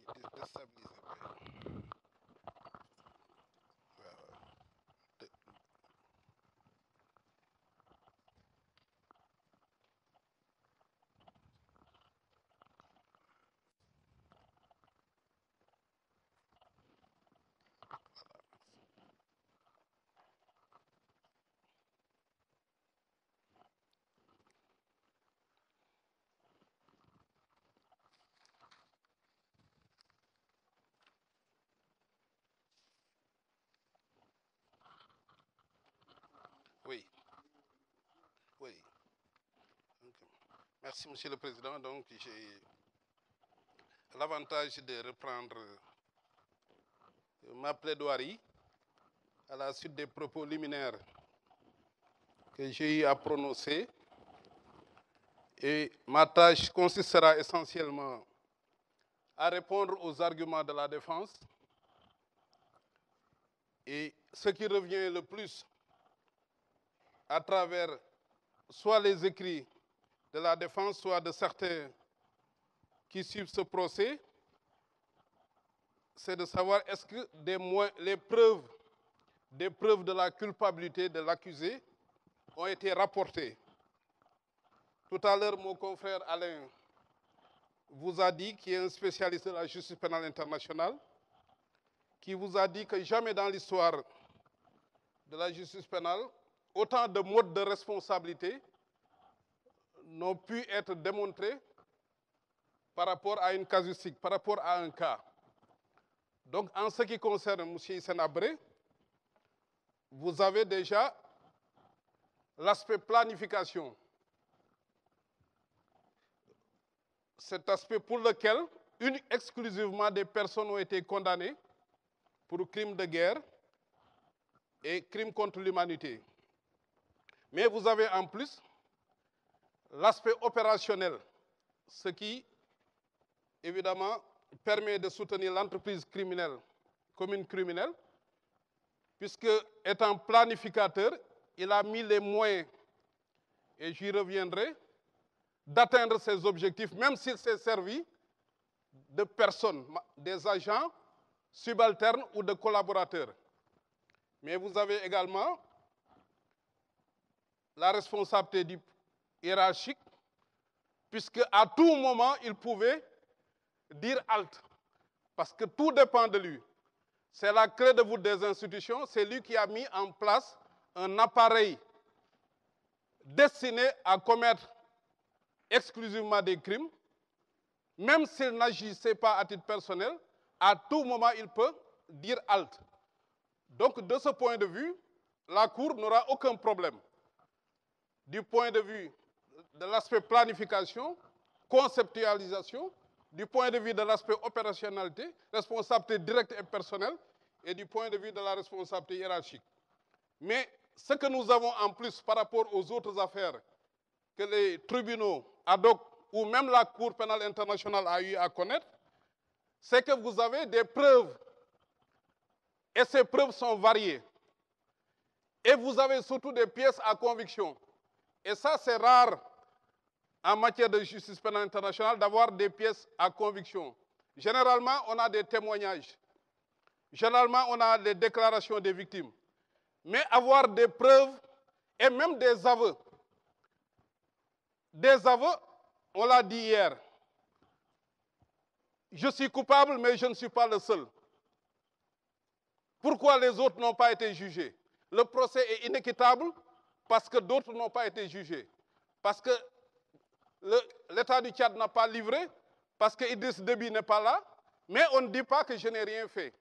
Oui, oui. Merci, Monsieur le Président. Donc, j'ai l'avantage de reprendre ma plaidoirie à la suite des propos liminaires que j'ai eu à prononcer. Et ma tâche consistera essentiellement à répondre aux arguments de la défense. Et ce qui revient le plus à travers soit les écrits de la défense, soit de certains qui suivent ce procès, c'est de savoir est-ce que des preuves de la culpabilité de l'accusé ont été rapportées. Tout à l'heure, mon confrère Alain vous a dit, qui est un spécialiste de la justice pénale internationale, qui vous a dit que jamais dans l'histoire de la justice pénale, autant de modes de responsabilité n'ont pu être démontrés par rapport à une casuistique, par rapport à un cas. Donc, en ce qui concerne M. Hissène Habré, vous avez déjà l'aspect planification. Cet aspect pour lequel exclusivement des personnes ont été condamnées pour crimes de guerre et crimes contre l'humanité. Mais vous avez en plus l'aspect opérationnel, ce qui, évidemment, permet de soutenir l'entreprise criminelle, commune criminelle, puisque, étant planificateur, il a mis les moyens, et j'y reviendrai, d'atteindre ses objectifs, même s'il s'est servi de personnes, des agents subalternes ou de collaborateurs. Mais vous avez également la responsabilité hiérarchique, puisque à tout moment, il pouvait dire halte, parce que tout dépend de lui. C'est la clé de voûte des institutions, c'est lui qui a mis en place un appareil destiné à commettre exclusivement des crimes, même s'il n'agissait pas à titre personnel, à tout moment, il peut dire halte. Donc, de ce point de vue, la Cour n'aura aucun problème. Du point de vue de l'aspect planification, conceptualisation, du point de vue de l'aspect opérationnalité, responsabilité directe et personnelle, et du point de vue de la responsabilité hiérarchique. Mais ce que nous avons en plus par rapport aux autres affaires que les tribunaux ad hoc ou même la Cour pénale internationale a eu à connaître, c'est que vous avez des preuves. Et ces preuves sont variées. Et vous avez surtout des pièces à conviction. Et ça, c'est rare en matière de justice pénale internationale d'avoir des pièces à conviction. Généralement, on a des témoignages. Généralement, on a des déclarations des victimes. Mais avoir des preuves et même des aveux. Des aveux, on l'a dit hier. Je suis coupable, mais je ne suis pas le seul. Pourquoi les autres n'ont pas été jugés? Le procès est inéquitable parce que d'autres n'ont pas été jugés. Parce que l'État du Tchad n'a pas livré, parce que Idriss Déby n'est pas là, mais on ne dit pas que je n'ai rien fait.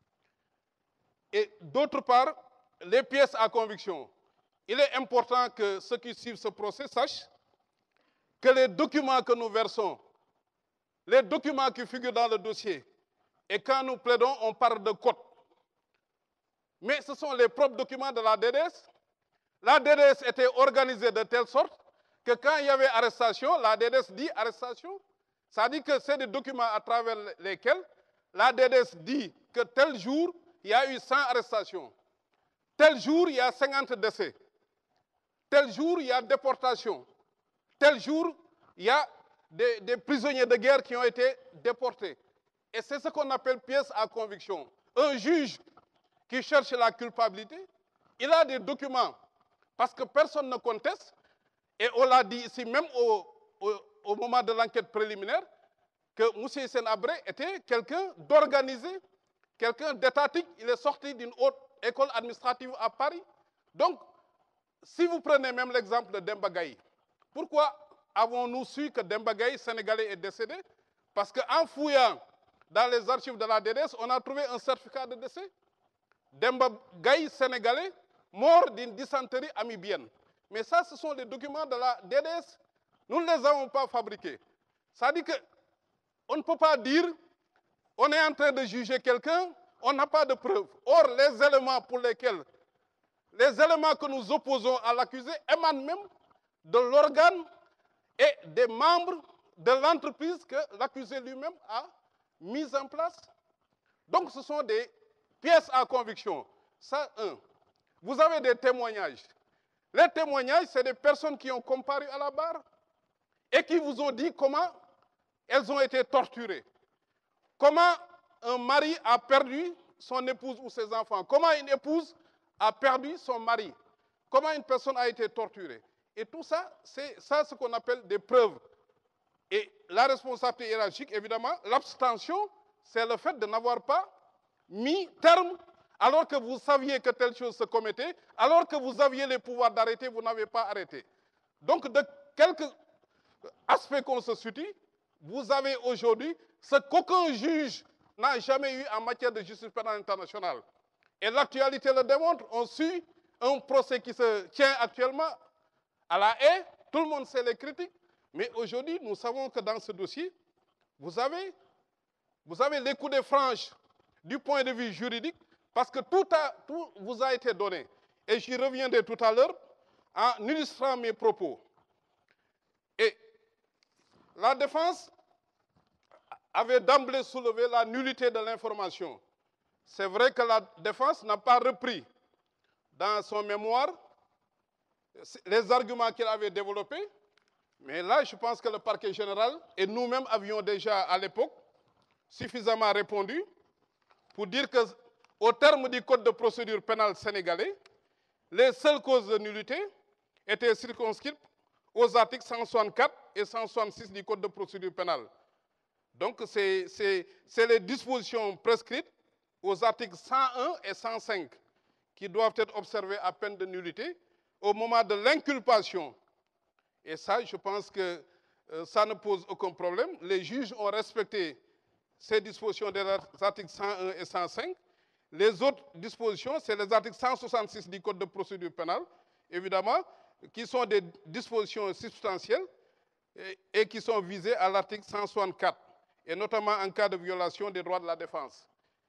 Et d'autre part, les pièces à conviction. Il est important que ceux qui suivent ce procès sachent que les documents que nous versons, les documents qui figurent dans le dossier, et quand nous plaidons, on parle de code. Mais ce sont les propres documents de la DDS. La DDS était organisée de telle sorte que quand il y avait arrestation, la DDS dit arrestation. Ça dit que c'est des documents à travers lesquels la DDS dit que tel jour, il y a eu 100 arrestations. Tel jour, il y a 50 décès. Tel jour, il y a déportation. Tel jour, il y a des prisonniers de guerre qui ont été déportés. Et c'est ce qu'on appelle pièce à conviction. Un juge qui cherche la culpabilité, il a des documents, parce que personne ne conteste, et on l'a dit ici même au moment de l'enquête préliminaire, que M. Hissène Habré était quelqu'un d'organisé, quelqu'un d'étatique. Il est sorti d'une haute école administrative à Paris. Donc, si vous prenez même l'exemple de Demba Gaye, pourquoi avons-nous su que Demba Gaye, sénégalais, est décédé? Parce qu'en fouillant dans les archives de la DDS, on a trouvé un certificat de décès. Demba Gaye, sénégalais, mort d'une dysenterie amibienne. Mais ça, ce sont les documents de la DDS. Nous ne les avons pas fabriqués. Ça dit qu'on ne peut pas dire on est en train de juger quelqu'un, on n'a pas de preuves. Or, les éléments que nous opposons à l'accusé émanent même de l'organe et des membres de l'entreprise que l'accusé lui-même a mise en place. Donc, ce sont des pièces à conviction. Ça, un. Vous avez des témoignages. Les témoignages, c'est des personnes qui ont comparu à la barre et qui vous ont dit comment elles ont été torturées. Comment un mari a perdu son épouse ou ses enfants. Comment une épouse a perdu son mari. Comment une personne a été torturée. Et tout ça, c'est ça ce qu'on appelle des preuves. Et la responsabilité hiérarchique, évidemment, l'abstention, c'est le fait de n'avoir pas mis terme alors que vous saviez que telle chose se commettait, alors que vous aviez les pouvoirs d'arrêter, vous n'avez pas arrêté. Donc, de quelques aspects qu'on se situe, vous avez aujourd'hui ce qu'aucun juge n'a jamais eu en matière de justice pénale internationale. Et l'actualité le démontre. On suit un procès qui se tient actuellement à La Haye. Tout le monde sait les critiques. Mais aujourd'hui, nous savons que dans ce dossier, vous avez les coups de franche du point de vue juridique, parce que tout vous a été donné. Et j'y reviendrai tout à l'heure en illustrant mes propos. Et la défense avait d'emblée soulevé la nullité de l'information. C'est vrai que la défense n'a pas repris dans son mémoire les arguments qu'il avait développés, mais là, je pense que le parquet général et nous-mêmes avions déjà à l'époque suffisamment répondu pour dire qu'au terme du Code de procédure pénale sénégalais, les seules causes de nullité étaient circonscrites aux articles 164 et 166 du Code de procédure pénale. Donc, c'est les dispositions prescrites aux articles 101 et 105 qui doivent être observées à peine de nullité au moment de l'inculpation. Et ça, je pense que ça ne pose aucun problème. Les juges ont respecté ces dispositions des articles 101 et 105. Les autres dispositions, c'est les articles 166 du Code de procédure pénale, évidemment, qui sont des dispositions substantielles et qui sont visées à l'article 164, et notamment en cas de violation des droits de la défense.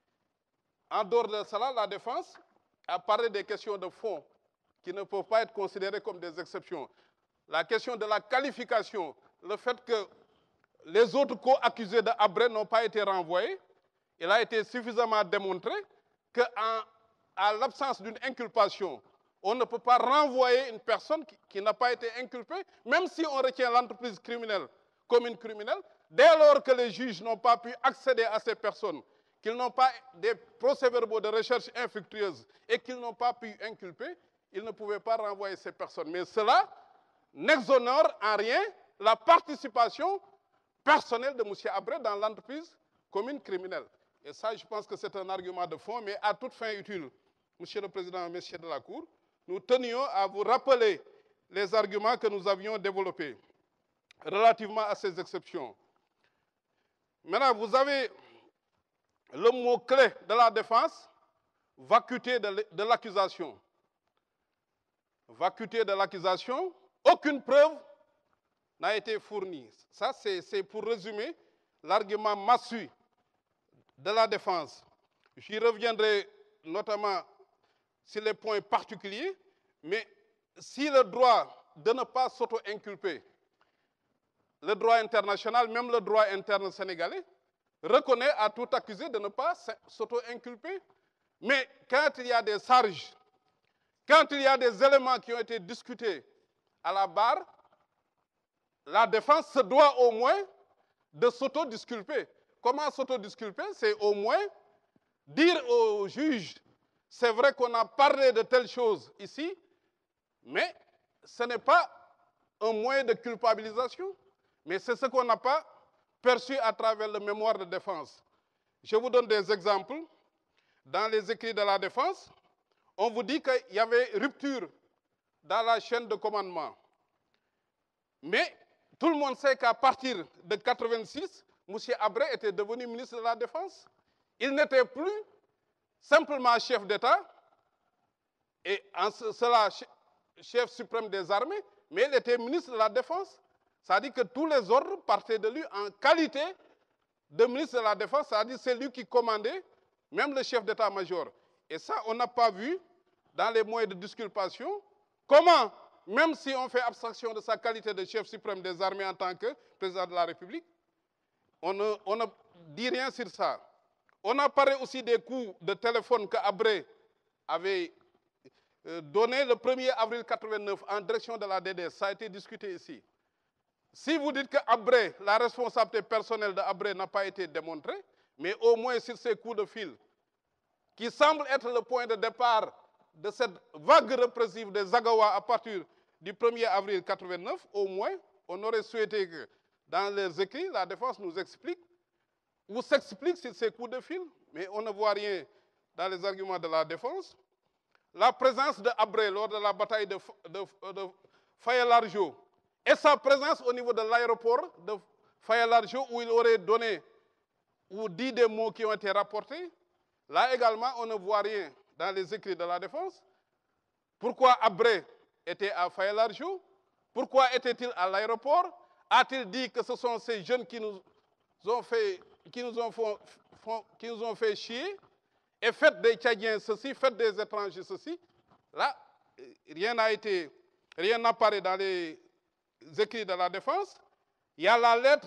En dehors de cela, la défense a parlé des questions de fond qui ne peuvent pas être considérées comme des exceptions. La question de la qualification, le fait que les autres co-accusés de Habré n'ont pas été renvoyés, il a été suffisamment démontré qu'à l'absence d'une inculpation, on ne peut pas renvoyer une personne qui n'a pas été inculpée, même si on retient l'entreprise criminelle comme une criminelle, dès lors que les juges n'ont pas pu accéder à ces personnes, qu'ils n'ont pas des procès-verbaux de recherche infructueuse et qu'ils n'ont pas pu inculper, ils ne pouvaient pas renvoyer ces personnes. Mais cela n'exonère en rien la participation personnelle de M. Habré dans l'entreprise commune criminelle. Et ça, je pense que c'est un argument de fond, mais à toute fin utile, Monsieur le Président, Messieurs de la Cour, nous tenions à vous rappeler les arguments que nous avions développés relativement à ces exceptions. Maintenant, vous avez le mot-clé de la défense, vacuité de l'accusation. Vacuité de l'accusation, aucune preuve n'a été fournie. Ça, c'est pour résumer l'argument massu de la défense. J'y reviendrai notamment sur les points particuliers, mais si le droit de ne pas s'auto-inculper, le droit international, même le droit interne sénégalais, reconnaît à tout accusé de ne pas s'auto-inculper. Mais quand il y a des charges, quand il y a des éléments qui ont été discutés à la barre, la défense se doit au moins de s'auto-disculper. comment s'autodisculper? C'est au moins dire au juge, c'est vrai qu'on a parlé de telle chose ici, mais ce n'est pas un moyen de culpabilisation, mais c'est ce qu'on n'a pas perçu à travers le mémoire de défense. Je vous donne des exemples. Dans les écrits de la défense, on vous dit qu'il y avait rupture dans la chaîne de commandement. Mais tout le monde sait qu'à partir de 1986, M. Abré était devenu ministre de la Défense. Il n'était plus simplement chef d'État, et en cela chef suprême des armées, mais il était ministre de la Défense. C'est-à-dire que tous les ordres partaient de lui en qualité de ministre de la Défense, c'est-à-dire c'est lui qui commandait, même le chef d'état-major. Et ça, on n'a pas vu dans les moyens de disculpation comment, même si on fait abstraction de sa qualité de chef suprême des armées en tant que président de la République, on ne dit rien sur ça. On a parlé aussi des coups de téléphone qu'Abré avait donné le 1er avril 1989 en direction de la DDS. Ça a été discuté ici. Si vous dites qu'Abré, la responsabilité personnelle d'Abré n'a pas été démontrée, mais au moins sur ces coups de fil, qui semblent être le point de départ de cette vague répressive des Agawa à partir du 1er avril 1989, au moins, on aurait souhaité que, dans leurs écrits, la défense nous explique ou s'explique sur ces coups de fil, mais on ne voit rien dans les arguments de la défense. La présence d'Abré lors de la bataille de Faye-Largeau et sa présence au niveau de l'aéroport de Faye-Largeau où il aurait donné ou dit des mots qui ont été rapportés, là également, on ne voit rien dans les écrits de la défense. Pourquoi Abré était à Faye-Largeau? Pourquoi était-il à l'aéroport? A-t-il dit que ce sont ces jeunes qui nous ont fait chier et faites des Tchadiens ceci, faites des étrangers ceci? Là, rien n'apparaît dans les écrits de la défense. Il y a la lettre,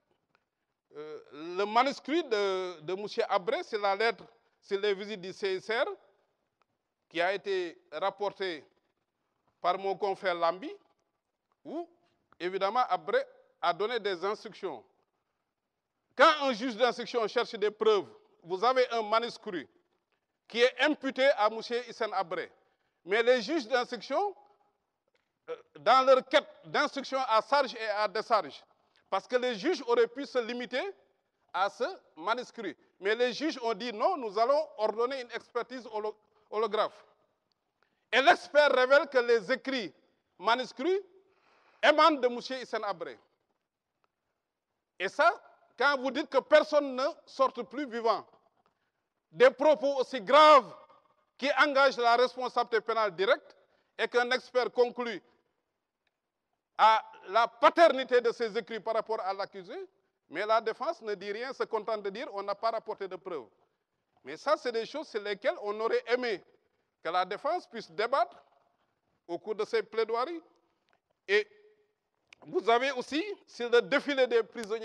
le manuscrit de M. Abré, c'est la lettre sur les visites du CSR qui a été rapportée par mon confrère Lambi, où, évidemment, Abré a donné des instructions. Quand un juge d'instruction cherche des preuves, vous avez un manuscrit qui est imputé à M. Hissène Abré. Mais les juges d'instruction, dans leur quête d'instruction à charge et à décharge, parce que les juges auraient pu se limiter à ce manuscrit. Mais les juges ont dit non, nous allons ordonner une expertise holographe. Et l'expert révèle que les écrits manuscrits émanent de M. Hissène Abré. Et ça, quand vous dites que personne ne sorte plus vivant, des propos aussi graves qui engagent la responsabilité pénale directe et qu'un expert conclut à la paternité de ces écrits par rapport à l'accusé, mais la défense ne dit rien, se contente de dire on n'a pas rapporté de preuves. Mais ça, c'est des choses sur lesquelles on aurait aimé que la défense puisse débattre au cours de ses plaidoiries. Et vous avez aussi, sur le défilé des prisonniers,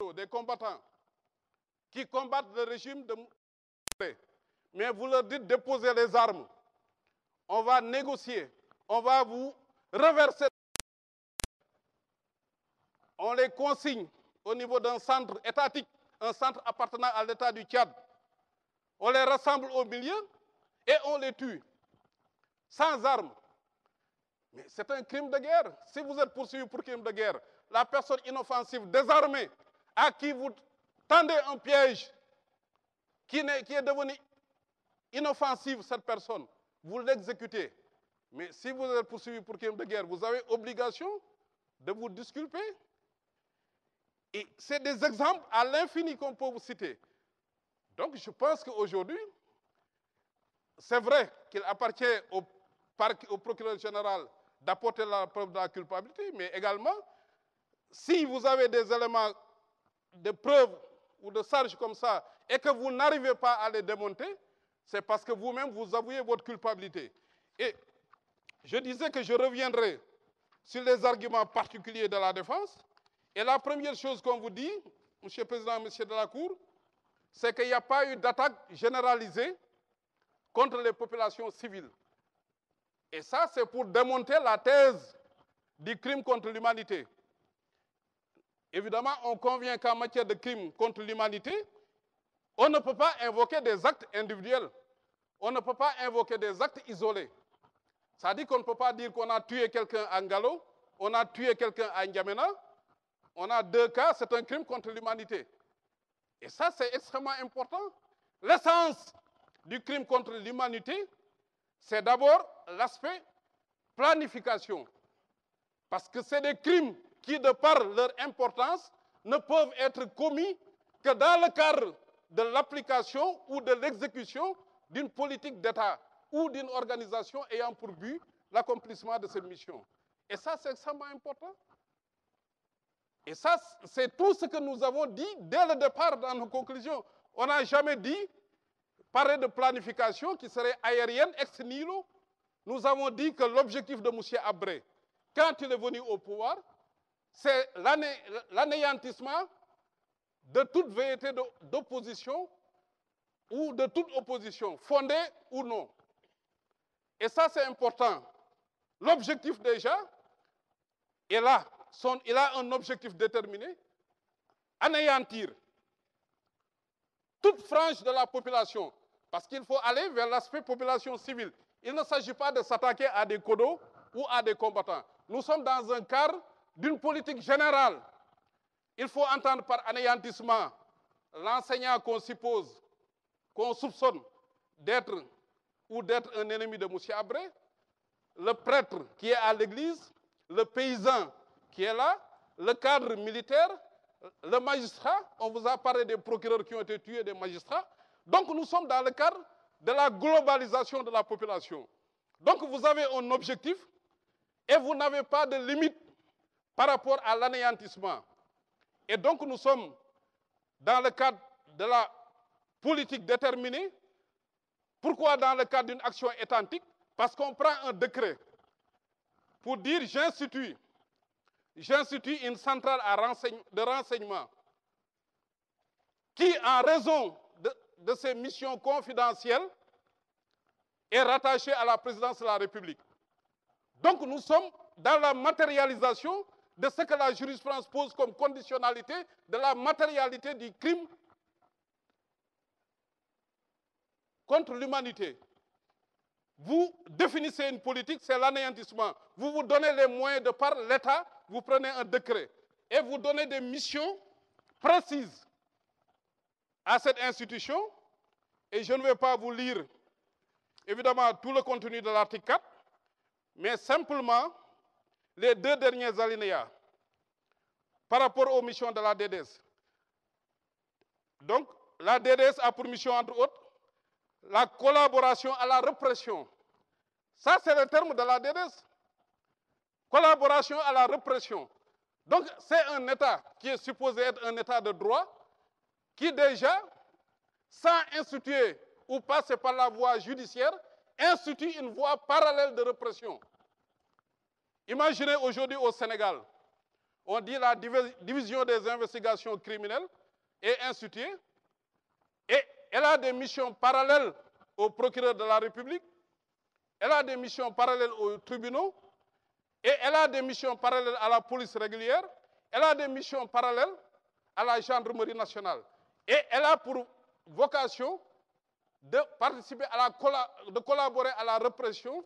des combattants qui combattent le régime de Moussé, mais vous leur dites de déposer les armes, on va négocier, on va vous reverser. On les consigne au niveau d'un centre étatique, un centre appartenant à l'État du Tchad. On les rassemble au milieu et on les tue, sans armes. Mais c'est un crime de guerre. Si vous êtes poursuivi pour crime de guerre, la personne inoffensive, désarmée, à qui vous tendez un piège, qui est devenue inoffensive, cette personne, vous l'exécutez. Mais si vous êtes poursuivi pour crime de guerre, vous avez obligation de vous disculper. Et c'est des exemples à l'infini qu'on peut vous citer. Donc je pense qu'aujourd'hui, c'est vrai qu'il appartient au procureur général d'apporter la preuve de la culpabilité, mais également, si vous avez des éléments de preuve ou de charge comme ça et que vous n'arrivez pas à les démonter, c'est parce que vous-même, vous avouez votre culpabilité. Et je disais que je reviendrai sur les arguments particuliers de la défense. Et la première chose qu'on vous dit, Monsieur le Président, Monsieur de la Cour, c'est qu'il n'y a pas eu d'attaque généralisée contre les populations civiles. Et ça, c'est pour démonter la thèse du crime contre l'humanité. Évidemment, on convient qu'en matière de crime contre l'humanité, on ne peut pas invoquer des actes individuels. On ne peut pas invoquer des actes isolés. Ça dit qu'on ne peut pas dire qu'on a tué quelqu'un à Ngalo, on a tué quelqu'un à N'Djamena. On a deux cas, c'est un crime contre l'humanité. Et ça, c'est extrêmement important. L'essence du crime contre l'humanité, c'est d'abord l'aspect planification. Parce que c'est des crimes qui, de par leur importance, ne peuvent être commis que dans le cadre de l'application ou de l'exécution d'une politique d'État ou d'une organisation ayant pour but l'accomplissement de cette mission. Et ça, c'est extrêmement important. Et ça, c'est tout ce que nous avons dit dès le départ dans nos conclusions. On n'a jamais dit parler de planification qui serait aérienne, ex nihilo. Nous avons dit que l'objectif de M. Habré, quand il est venu au pouvoir, c'est l'anéantissement de toute vérité d'opposition ou de toute opposition, fondée ou non. Et ça, c'est important. L'objectif déjà est là. Il a un objectif déterminé, anéantir toute frange de la population, parce qu'il faut aller vers l'aspect population civile. Il ne s'agit pas de s'attaquer à des codos ou à des combattants. Nous sommes dans un cadre d'une politique générale. Il faut entendre par anéantissement l'enseignant qu'on suppose, qu'on soupçonne d'être un ennemi de M. Habré, le prêtre qui est à l'église, le paysan qui est là, le cadre militaire, le magistrat. On vous a parlé des procureurs qui ont été tués, des magistrats. Donc nous sommes dans le cadre de la globalisation de la population. Donc vous avez un objectif et vous n'avez pas de limite par rapport à l'anéantissement. Et donc nous sommes dans le cadre de la politique déterminée. Pourquoi dans le cadre d'une action étatique? Parce qu'on prend un décret pour dire j'institue une centrale de renseignement qui, en raison de ses missions confidentielles, est rattachée à la présidence de la République. Donc nous sommes dans la matérialisation de ce que la jurisprudence pose comme conditionnalité de la matérialité du crime contre l'humanité. Vous définissez une politique, c'est l'anéantissement. Vous vous donnez les moyens de par l'État, vous prenez un décret et vous donnez des missions précises à cette institution. Et je ne vais pas vous lire, évidemment, tout le contenu de l'article 4, mais simplement les deux derniers alinéas par rapport aux missions de la DDS. Donc, la DDS a pour mission, entre autres, la collaboration à la répression. Ça, c'est le terme de la DDS. Collaboration à la répression. Donc, c'est un État qui est supposé être un État de droit, qui déjà, sans instituer ou passer par la voie judiciaire, institue une voie parallèle de répression. Imaginez aujourd'hui au Sénégal, on dit la division des investigations criminelles est instituée et elle a des missions parallèles au procureur de la République, elle a des missions parallèles aux tribunaux et elle a des missions parallèles à la police régulière, elle a des missions parallèles à la gendarmerie nationale. Et elle a pour vocation de participer de collaborer à la répression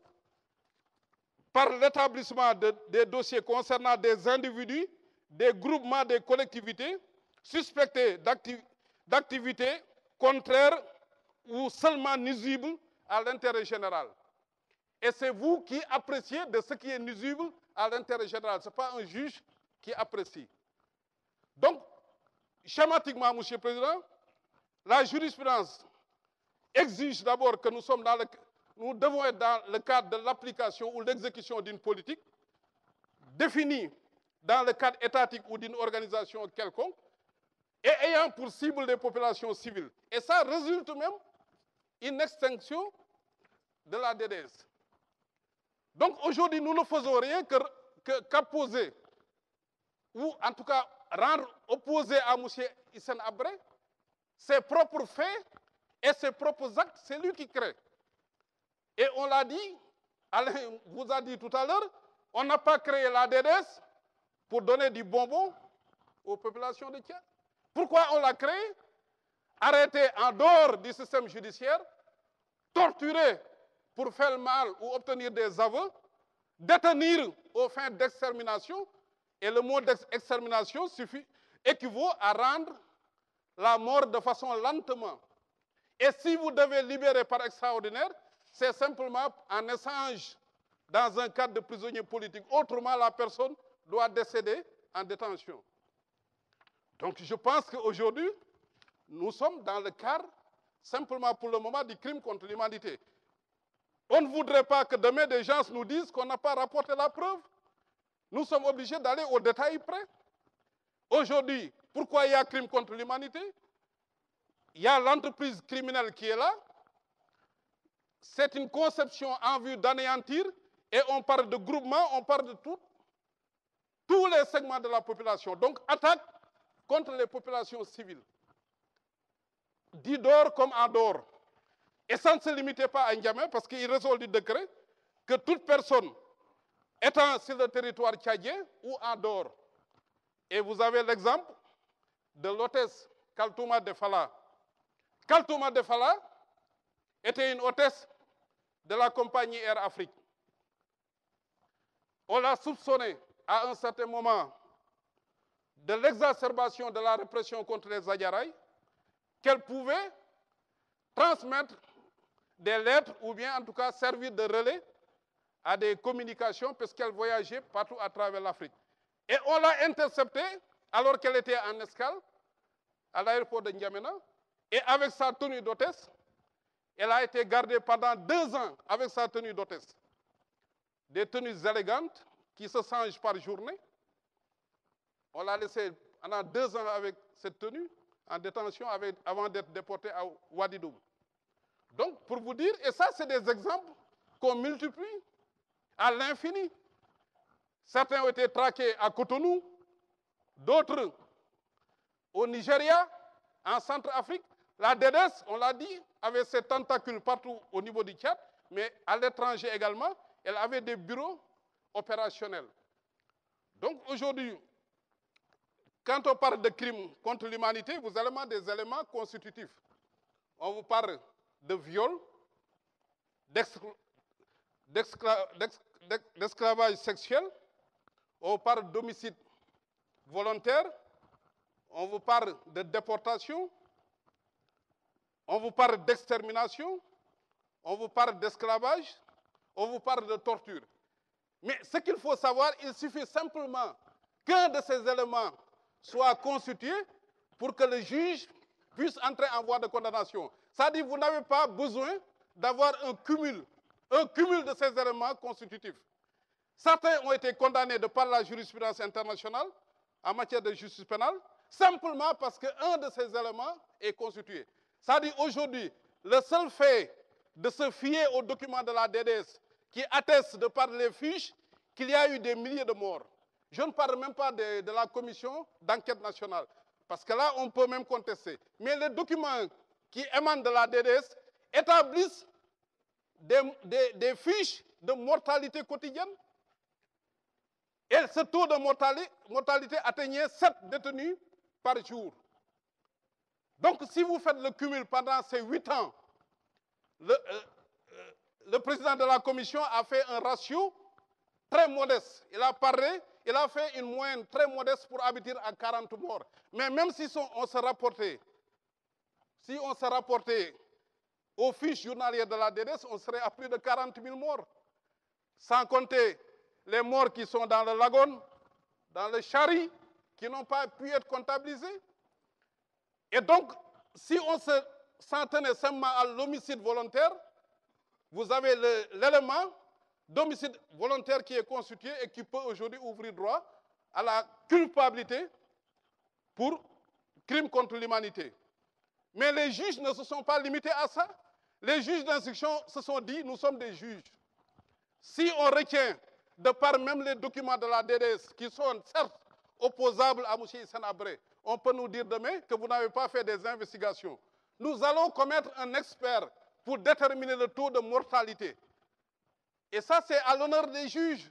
par l'établissement des dossiers concernant des individus, des groupements, des collectivités suspectés d'activités contraires ou seulement nuisibles à l'intérêt général. Et c'est vous qui appréciez de ce qui est nuisible à l'intérêt général. Ce n'est pas un juge qui apprécie. Donc, schématiquement, Monsieur le Président, la jurisprudence exige d'abord que nous devons être dans le cadre de l'application ou l'exécution d'une politique définie dans le cadre étatique ou d'une organisation quelconque et ayant pour cible les populations civiles. Et ça résulte même une extinction de la DDS. Donc aujourd'hui, nous ne faisons rien qu'apposer, ou en tout cas rendre opposé à M. Hissène Habré ses propres faits et ses propres actes, c'est lui qui crée. Et on l'a dit, Alain vous a dit tout à l'heure, on n'a pas créé la DDS pour donner du bonbon aux populations de Tchad. Pourquoi on l'a créé? Arrêter en dehors du système judiciaire, torturer pour faire le mal ou obtenir des aveux, détenir aux fins d'extermination, et le mot d'extermination équivaut à rendre la mort de façon lentement. Et si vous devez libérer par extraordinaire, c'est simplement en échange dans un cadre de prisonnier politique. Autrement, la personne doit décéder en détention. Donc je pense qu'aujourd'hui, nous sommes dans le cadre, simplement pour le moment, du crime contre l'humanité. On ne voudrait pas que demain des gens nous disent qu'on n'a pas rapporté la preuve. Nous sommes obligés d'aller au détail près. Aujourd'hui, pourquoi il y a crime contre l'humanité? Il y a l'entreprise criminelle qui est là. C'est une conception en vue d'anéantir et on parle de groupement, on parle de tous les segments de la population. Donc, attaque contre les populations civiles, d'Idor comme en dehors. Et ça ne se limitait pas à N'Djamena parce qu'il résout du décret que toute personne étant sur le territoire tchadien ou en dehors. Et vous avez l'exemple de l'hôtesse Kaltouma Defala. Kaltouma Defala était une hôtesse de la compagnie Air Afrique. On l'a soupçonnée à un certain moment de l'exacerbation de la répression contre les Adjaraï, qu'elle pouvait transmettre des lettres ou bien en tout cas servir de relais à des communications parce qu'elle voyageait partout à travers l'Afrique. Et on l'a interceptée alors qu'elle était en escale à l'aéroport de N'Djamena et avec sa tenue d'hôtesse, elle a été gardée pendant 2 ans avec sa tenue d'hôtesse. Des tenues élégantes qui se changent par journée. On l'a laissée pendant 2 ans avec cette tenue en détention avant d'être déportée à Ouaddadoum. Donc, pour vous dire, et ça, c'est des exemples qu'on multiplie à l'infini. Certains ont été traqués à Cotonou, d'autres au Nigeria, en Centrafrique. La DDS, on l'a dit, avait ses tentacules partout au niveau du Tchad, mais à l'étranger également, elle avait des bureaux opérationnels. Donc aujourd'hui, quand on parle de crimes contre l'humanité, vous avez des éléments constitutifs. On vous parle de viol, d'esclavage sexuel, on vous parle d'homicide volontaire, on vous parle de déportation, on vous parle d'extermination, on vous parle d'esclavage, on vous parle de torture. Mais ce qu'il faut savoir, il suffit simplement qu'un de ces éléments soit constitué pour que le juge puisse entrer en voie de condamnation. C'est-à-dire que vous n'avez pas besoin d'avoir un cumul de ces éléments constitutifs. Certains ont été condamnés de par la jurisprudence internationale en matière de justice pénale, simplement parce qu'un de ces éléments est constitué. C'est-à-dire aujourd'hui, le seul fait de se fier aux documents de la DDS qui atteste de par les fiches qu'il y a eu des milliers de morts. Je ne parle même pas de la commission d'enquête nationale, parce que là, on peut même contester. Mais les documents qui émanent de la DDS établissent des fiches de mortalité quotidienne. Et ce taux de mortalité atteignait 7 détenus par jour. Donc, si vous faites le cumul pendant ces 8 ans, le président de la commission a fait un ratio très modeste. Il a parlé, il a fait une moyenne très modeste pour aboutir à 40 morts. Mais même si on se rapportait aux fiches journalières de la DDS, on serait à plus de 40 000 morts. Sans compter les morts qui sont dans le Lagon, dans le Chari, qui n'ont pas pu être comptabilisés. Et donc, si on s'en tenait seulement à l'homicide volontaire, vous avez l'élément d'homicide volontaire qui est constitué et qui peut aujourd'hui ouvrir droit à la culpabilité pour crime contre l'humanité. Mais les juges ne se sont pas limités à ça. Les juges d'instruction se sont dit, nous sommes des juges. Si on retient, de par même les documents de la DDS, qui sont certes opposables à M. Hissène Habré, on peut nous dire demain que vous n'avez pas fait des investigations. Nous allons commettre un expert pour déterminer le taux de mortalité. Et ça, c'est à l'honneur des juges.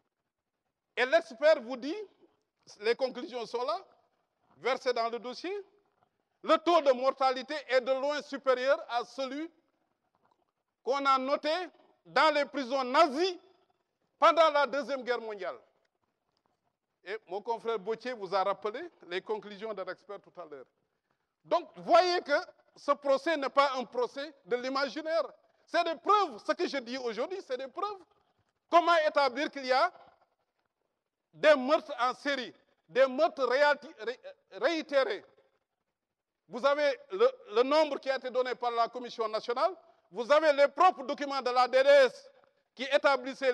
Et l'expert vous dit, les conclusions sont là, versées dans le dossier, le taux de mortalité est de loin supérieur à celui qu'on a noté dans les prisons nazies pendant la Deuxième Guerre mondiale. Et mon confrère Bautier vous a rappelé les conclusions de l'expert tout à l'heure. Donc, voyez que ce procès n'est pas un procès de l'imaginaire. C'est des preuves. Ce que je dis aujourd'hui, c'est des preuves. Comment établir qu'il y a des meurtres en série, des meurtres réitérés? Vous avez le nombre qui a été donné par la Commission nationale. Vous avez les propres documents de la DDS qui établissaient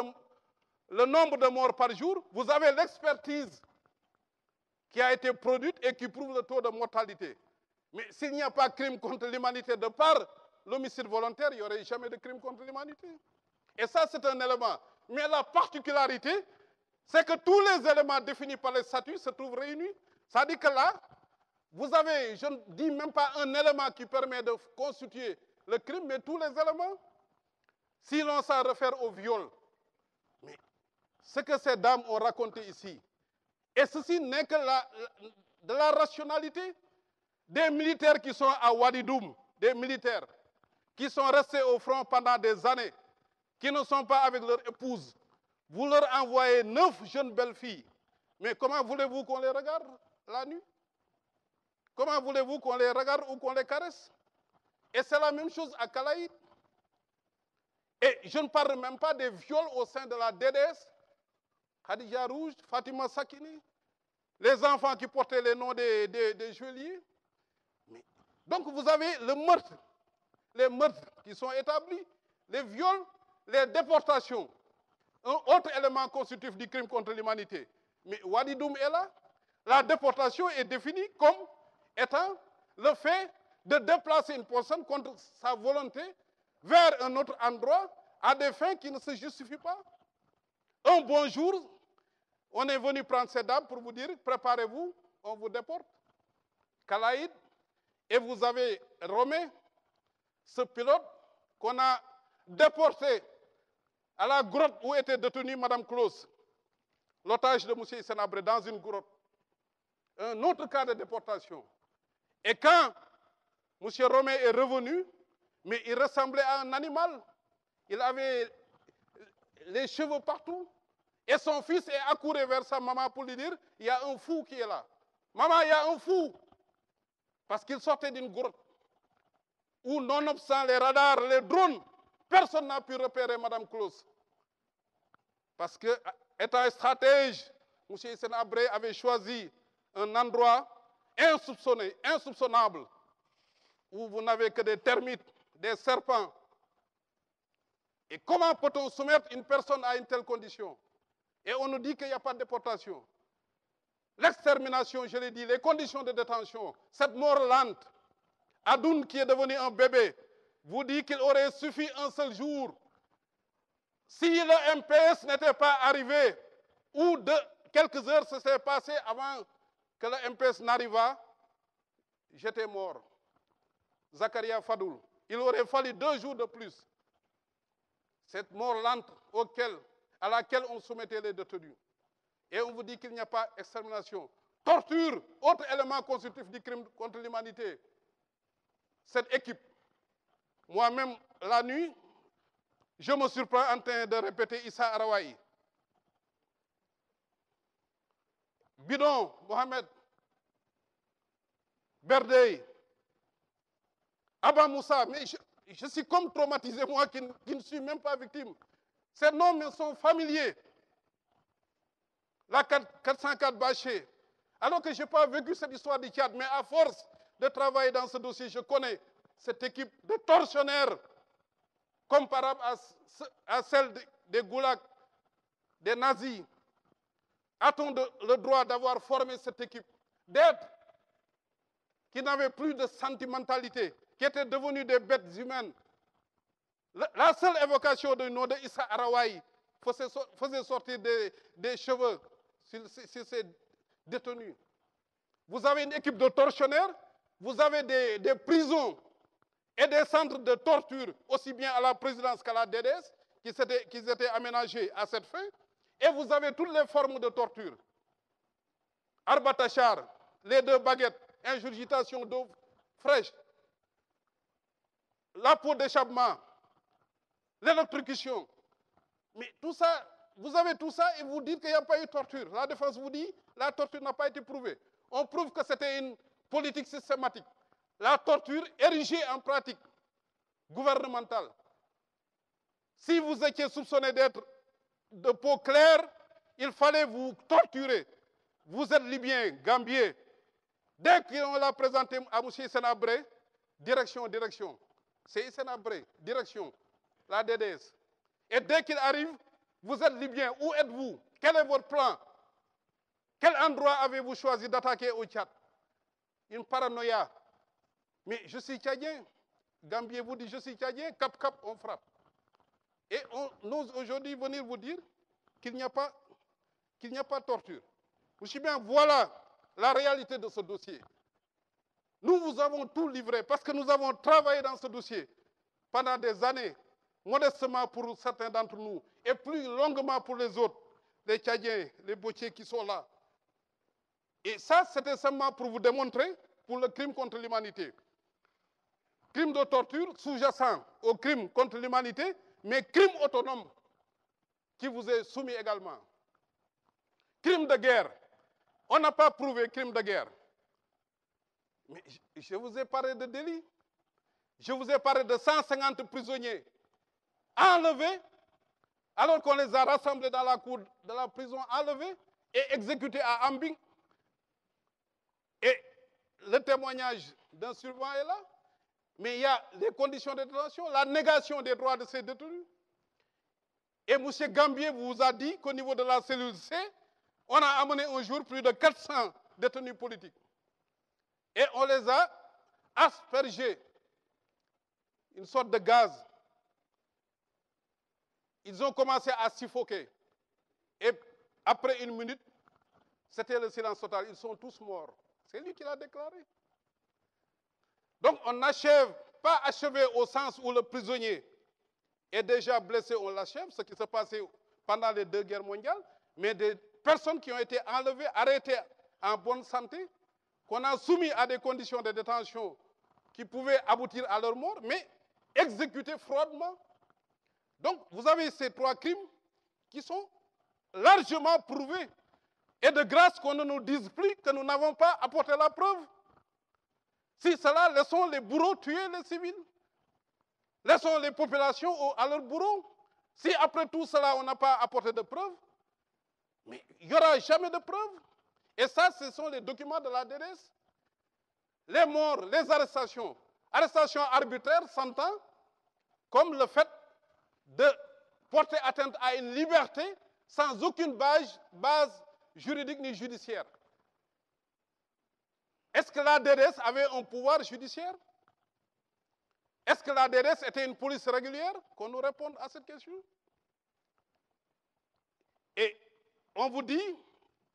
le nombre de morts par jour. Vous avez l'expertise qui a été produite et qui prouve le taux de mortalité. Mais s'il n'y a pas de crime contre l'humanité de par l'homicide volontaire, il n'y aurait jamais de crime contre l'humanité. Et ça, c'est un élément. Mais la particularité, c'est que tous les éléments définis par les statuts se trouvent réunis. Ça dit que là, vous avez, je ne dis même pas un élément qui permet de constituer le crime, mais tous les éléments. Si l'on s'en réfère au viol, mais ce que ces dames ont raconté ici, et ceci n'est que de la rationalité des militaires qui sont à Wadidoum, des militaires qui sont restés au front pendant des années, qui ne sont pas avec leur épouse. Vous leur envoyez 9 jeunes belles filles. Mais comment voulez-vous qu'on les regarde la nuit? Comment voulez-vous qu'on les regarde ou qu'on les caresse? Et c'est la même chose à Kalaïd. Et je ne parle même pas des viols au sein de la DDS, Khadija Rouge, Fatima Sakini, les enfants qui portaient les noms des geôliers. Donc vous avez le meurtre, les meurtres qui sont établis, les viols, les déportations. Un autre élément constitutif du crime contre l'humanité. Mais Wadidoum est là. La déportation est définie comme étant le fait de déplacer une personne contre sa volonté vers un autre endroit à des fins qui ne se justifient pas. Un bon jour, on est venu prendre ces dames pour vous dire, préparez-vous, on vous déporte. Kalaïd, et vous avez Romé, ce pilote qu'on a déporté à la grotte où était détenue Mme Claus, l'otage de M. Hissène Habré, dans une grotte. Un autre cas de déportation. Et quand M. Romé est revenu, mais il ressemblait à un animal. Il avait les cheveux partout. Et son fils est accouru vers sa maman pour lui dire, il y a un fou qui est là. Maman, il y a un fou. Parce qu'il sortait d'une grotte où, nonobstant les radars, les drones, personne n'a pu repérer Mme Claus. Parce que, étant stratège, M. Hissène Habré avait choisi un endroit insoupçonnable, où vous n'avez que des termites, des serpents. Et comment peut-on soumettre une personne à une telle condition? Et on nous dit qu'il n'y a pas de déportation. L'extermination, je l'ai dit, les conditions de détention, cette mort lente, Adoun qui est devenu un bébé, vous dit qu'il aurait suffi un seul jour, si le MPS n'était pas arrivé, ou quelques heures se seraient passées avant que le MPS n'arrivât, j'étais mort. Zakaria Fadoul. Il aurait fallu 2 jours de plus. Cette mort lente à laquelle on soumettait les détenus. Et on vous dit qu'il n'y a pas extermination. Torture, autre élément constitutif du crime contre l'humanité. Cette équipe, moi-même, la nuit, je me surprends en train de répéter Issa Arawaï. Bidon, Mohamed, Berdey, Abba Moussa, mais je suis comme traumatisé, moi qui ne suis même pas victime. Ces noms me sont familiers. La 404 Baché. Alors que je n'ai pas vécu cette histoire du Tchad, mais à force de travailler dans ce dossier, je connais cette équipe de tortionnaires comparable à celle des goulags, des nazis. A-t-on le droit d'avoir formé cette équipe d'êtres qui n'avaient plus de sentimentalité, qui étaient devenus des bêtes humaines? La seule évocation du nom de Issa Arawaï faisait sortir des cheveux sur ces détenus. Vous avez une équipe de tortionnaires, vous avez des prisons et des centres de torture, aussi bien à la présidence qu'à la DDS, qui étaient aménagés à cette fin, et vous avez toutes les formes de torture. Arbatachar, les 2 baguettes, ingurgitation d'eau fraîche, la peau d'échappement, l'électrocution. Mais tout ça, vous avez tout ça et vous dites qu'il n'y a pas eu de torture. La défense vous dit que la torture n'a pas été prouvée. On prouve que c'était une politique systématique. La torture érigée en pratique gouvernementale. Si vous étiez soupçonné d'être de peau claire, il fallait vous torturer. Vous êtes Libyen, Gambier. Dès qu'on l'a présenté à M. Senabré, direction. C'est Senabré, direction, la DDS. Et dès qu'il arrive, vous êtes Libyen. Où êtes-vous? Quel est votre plan? Quel endroit avez-vous choisi d'attaquer au Tchad? Une paranoïa. Mais je suis Tchadien. Gambier vous dit je suis Tchadien, cap, on frappe. Et on ose aujourd'hui venir vous dire qu'il n'y a pas de torture. Monsieur bien, voilà la réalité de ce dossier. Nous vous avons tout livré parce que nous avons travaillé dans ce dossier pendant des années, modestement pour certains d'entre nous, et plus longuement pour les autres, les Tchadiens, les Botiers qui sont là. Et ça, c'était seulement pour vous démontrer pour le crime contre l'humanité. Crime de torture sous-jacent au crime contre l'humanité, mais crime autonome qui vous est soumis également. Crime de guerre. On n'a pas prouvé crime de guerre. Mais je vous ai parlé de délit. Je vous ai parlé de 150 prisonniers enlevés, alors qu'on les a rassemblés dans la cour de la prison, enlevés et exécutés à Ambing. Et le témoignage d'un survivant est là. Mais il y a les conditions de détention, la négation des droits de ces détenus. Et M. Gambier vous a dit qu'au niveau de la cellule C, on a amené un jour plus de 400 détenus politiques. Et on les a aspergés, une sorte de gaz. Ils ont commencé à suffoquer. Et après 1 minute, c'était le silence total. Ils sont tous morts. C'est lui qui l'a déclaré. Donc on n'achève pas achevé au sens où le prisonnier est déjà blessé, on l'achève, ce qui s'est passé pendant les 2 guerres mondiales, mais des personnes qui ont été enlevées, arrêtées en bonne santé, qu'on a soumis à des conditions de détention qui pouvaient aboutir à leur mort, mais exécutées froidement. Donc vous avez ces 3 crimes qui sont largement prouvés. Et de grâce qu'on ne nous dise plus que nous n'avons pas apporté la preuve. Si cela, laissons les bourreaux tuer les civils. Laissons les populations à leurs bourreaux. Si après tout cela, on n'a pas apporté de preuves, mais il n'y aura jamais de preuves. Et ça, ce sont les documents de la DDS. Les morts, les arrestations. Arrestations arbitraires s'entend comme le fait de porter atteinte à une liberté sans aucune base juridique ni judiciaire. Est-ce que la DDS avait un pouvoir judiciaire? Est-ce que la DDS était une police régulière? Qu'on nous réponde à cette question. Et on vous dit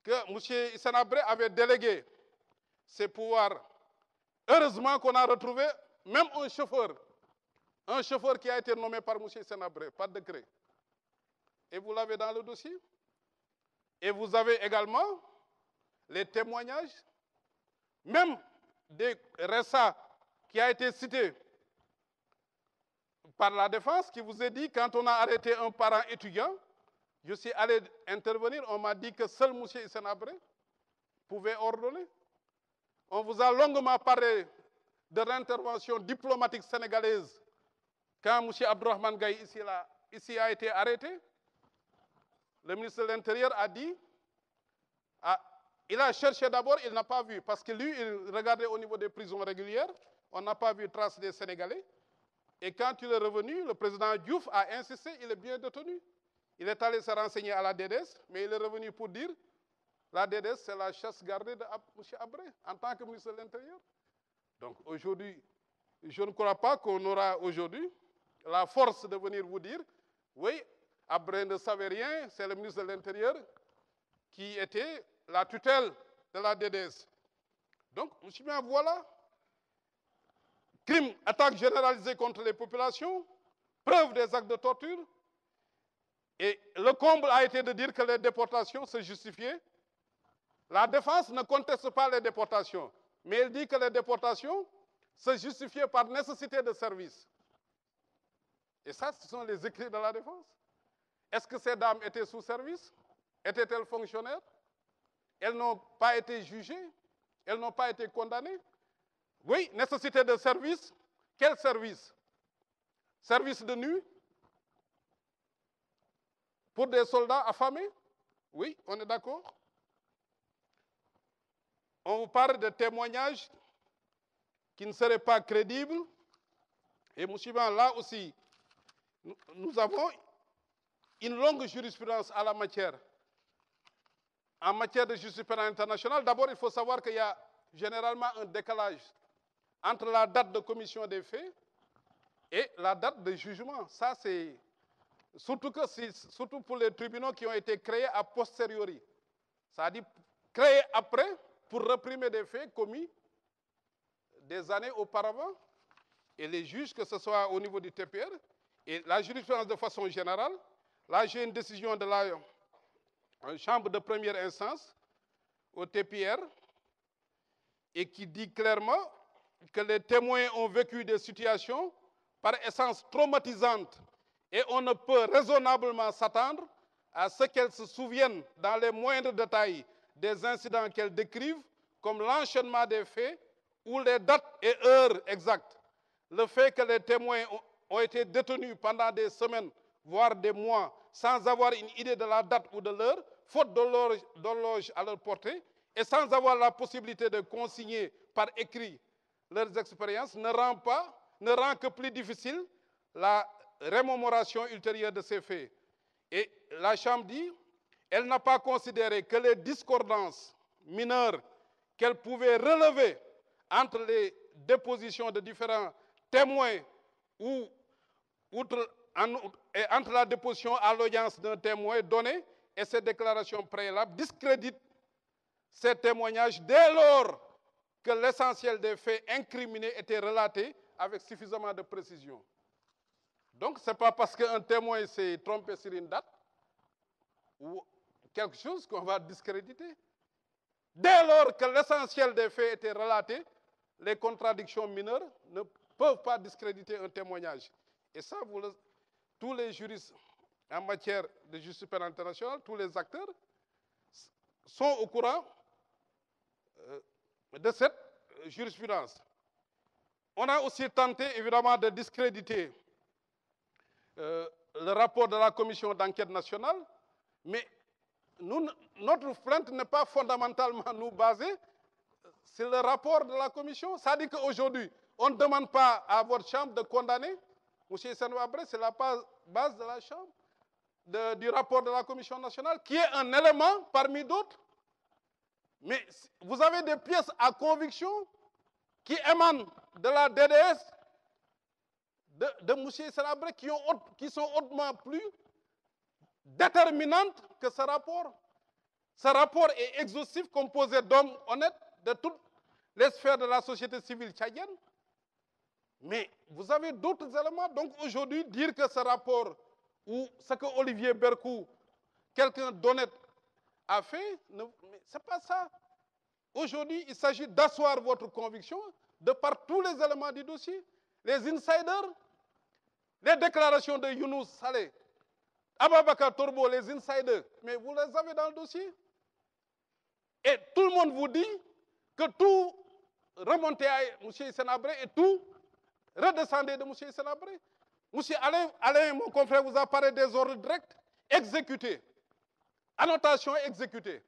que M. Hissène-Habré avait délégué ses pouvoirs. Heureusement qu'on a retrouvé même un chauffeur qui a été nommé par M. Hissène-Habré, par décret. Et vous l'avez dans le dossier. Et vous avez également les témoignages, même des RSA qui a été cité par la défense, qui vous a dit, quand on a arrêté un parent étudiant, je suis allé intervenir, on m'a dit que seul M. Hissène-Habré pouvait ordonner. On vous a longuement parlé de l'intervention diplomatique sénégalaise quand M. Abdourahmane Gaye ici a été arrêté. Le ministre de l'Intérieur a dit, il a cherché d'abord, il n'a pas vu, parce que lui, il regardait au niveau des prisons régulières, on n'a pas vu trace des Sénégalais. Et quand il est revenu, le président Diouf a insisté, il est bien détenu. Il est allé se renseigner à la DDS, mais il est revenu pour dire, la DDS, c'est la chasse gardée de M. Habré, en tant que ministre de l'Intérieur. Donc aujourd'hui, je ne crois pas qu'on aura aujourd'hui la force de venir vous dire, oui, Habré ne savait rien, c'est le ministre de l'Intérieur qui était la tutelle de la DDS. Donc, monsieur bien, voilà, crime, attaque généralisée contre les populations, preuve des actes de torture, et le comble a été de dire que les déportations se justifiaient. La défense ne conteste pas les déportations, mais elle dit que les déportations se justifiaient par nécessité de service. Et ça, ce sont les écrits de la défense. Est-ce que ces dames étaient sous service? Étaient-elles fonctionnaires? Elles n'ont pas été jugées? Elles n'ont pas été condamnées? Oui, nécessité de service. Quel service? Service de nuit? Pour des soldats affamés? Oui, on est d'accord. On vous parle de témoignages qui ne seraient pas crédibles. Et monsieur, là aussi, nous avons une longue jurisprudence à la matière. En matière de justice pénale internationale, d'abord, il faut savoir qu'il y a généralement un décalage entre la date de commission des faits et la date de jugement. Ça, c'est surtout pour les tribunaux qui ont été créés a posteriori. Ça dit créés après pour réprimer des faits commis des années auparavant. Et les juges, que ce soit au niveau du TPR, et la jurisprudence de façon générale, là j'ai une décision de la chambre de première instance au TPR et qui dit clairement que les témoins ont vécu des situations par essence traumatisantes et on ne peut raisonnablement s'attendre à ce qu'elles se souviennent dans les moindres détails des incidents qu'elles décrivent, comme l'enchaînement des faits ou les dates et heures exactes. Le fait que les témoins ont été détenus pendant des semaines, voire des mois, sans avoir une idée de la date ou de l'heure, faute d'horloge à leur portée, et sans avoir la possibilité de consigner par écrit leurs expériences, ne rend que plus difficile la rémémoration ultérieure de ces faits. Et la Chambre dit, elle n'a pas considéré que les discordances mineures qu'elle pouvait relever entre les dépositions de différents témoins ou entre la déposition à l'audience d'un témoin donné et ses déclarations préalables discréditent ces témoignages dès lors que l'essentiel des faits incriminés était relaté avec suffisamment de précision. Donc, ce n'est pas parce qu'un témoin s'est trompé sur une date ou quelque chose qu'on va discréditer. Dès lors que l'essentiel des faits était relaté, les contradictions mineures ne peuvent pas discréditer un témoignage. Et ça, tous les juristes en matière de justice pénale internationale, tous les acteurs sont au courant de cette jurisprudence. On a aussi tenté, évidemment, de discréditer le rapport de la commission d'enquête nationale, mais notre plainte n'est pas fondamentalement nous basée sur le rapport de la commission. Ça dit qu'aujourd'hui, on ne demande pas à votre chambre de condamner M. Hissène-Habré, c'est la base de la chambre, du rapport de la commission nationale, qui est un élément parmi d'autres. Mais vous avez des pièces à conviction qui émanent de la DDS, de M. Hissène-Habré, qui sont hautement plus déterminantes que ce rapport. Ce rapport est exhaustif, composé d'hommes honnêtes de toutes les sphères de la société civile tchadienne. Mais vous avez d'autres éléments. Donc aujourd'hui, dire que ce rapport ou ce que Olivier Bercou, quelqu'un d'honnête, a fait, ce n'est pas ça. Aujourd'hui, il s'agit d'asseoir votre conviction de par tous les éléments du dossier. Les insiders, les déclarations de Younous Saleh, Ababakar Torbo, les insiders, mais vous les avez dans le dossier. Et tout le monde vous dit que tout remontait à M. Senabré et tout redescendait de M. Senabré. M. Alain, mon confrère, vous a parlé des ordres directs exécutés. Annotation exécutée.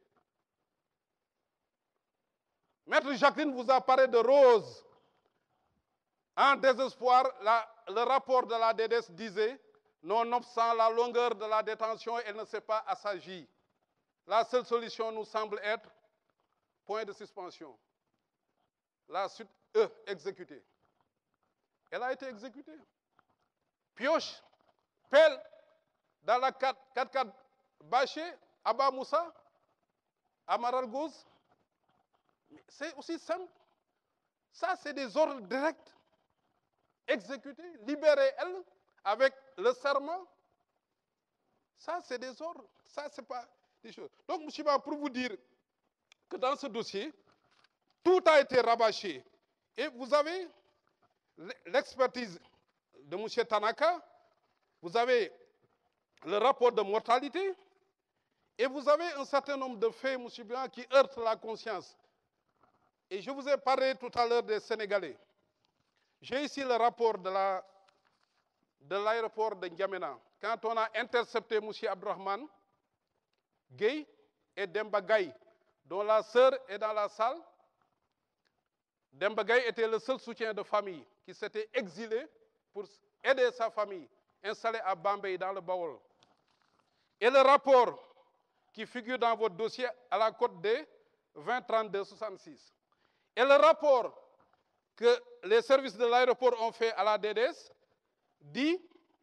Maître Jacqueline vous a parlé de Rose. En désespoir, le rapport de la DDS disait, nonobstant la longueur de la détention, elle ne s'est pas assagie. La seule solution nous semble être point de suspension. La suite, exécutée. Elle a été exécutée. Pioche, pelle, dans la 4x4 Baché, Abba Moussa, Amaral Gouz. C'est aussi simple. Ça, c'est des ordres directs, exécutés, libérés, elle, avec le serment. Ça, c'est des ordres. Ça, ce n'est pas des choses. Donc, Mouchiba, pour vous dire que dans ce dossier, tout a été rabâché. Et vous avez l'expertise de M. Tanaka, vous avez le rapport de mortalité, et vous avez un certain nombre de faits, M. Blanc, qui heurtent la conscience. Et je vous ai parlé tout à l'heure des Sénégalais. J'ai ici le rapport de l'aéroport de N'Djamena. Quand on a intercepté M. Abdourahmane Gueye et Demba Gaye, dont la sœur est dans la salle, Demba Gaye était le seul soutien de famille qui s'était exilé pour aider sa famille, installée à Bambey, dans le Baol. Et le rapport qui figure dans votre dossier à la cote D 2032-66. Et le rapport que les services de l'aéroport ont fait à la DDS dit,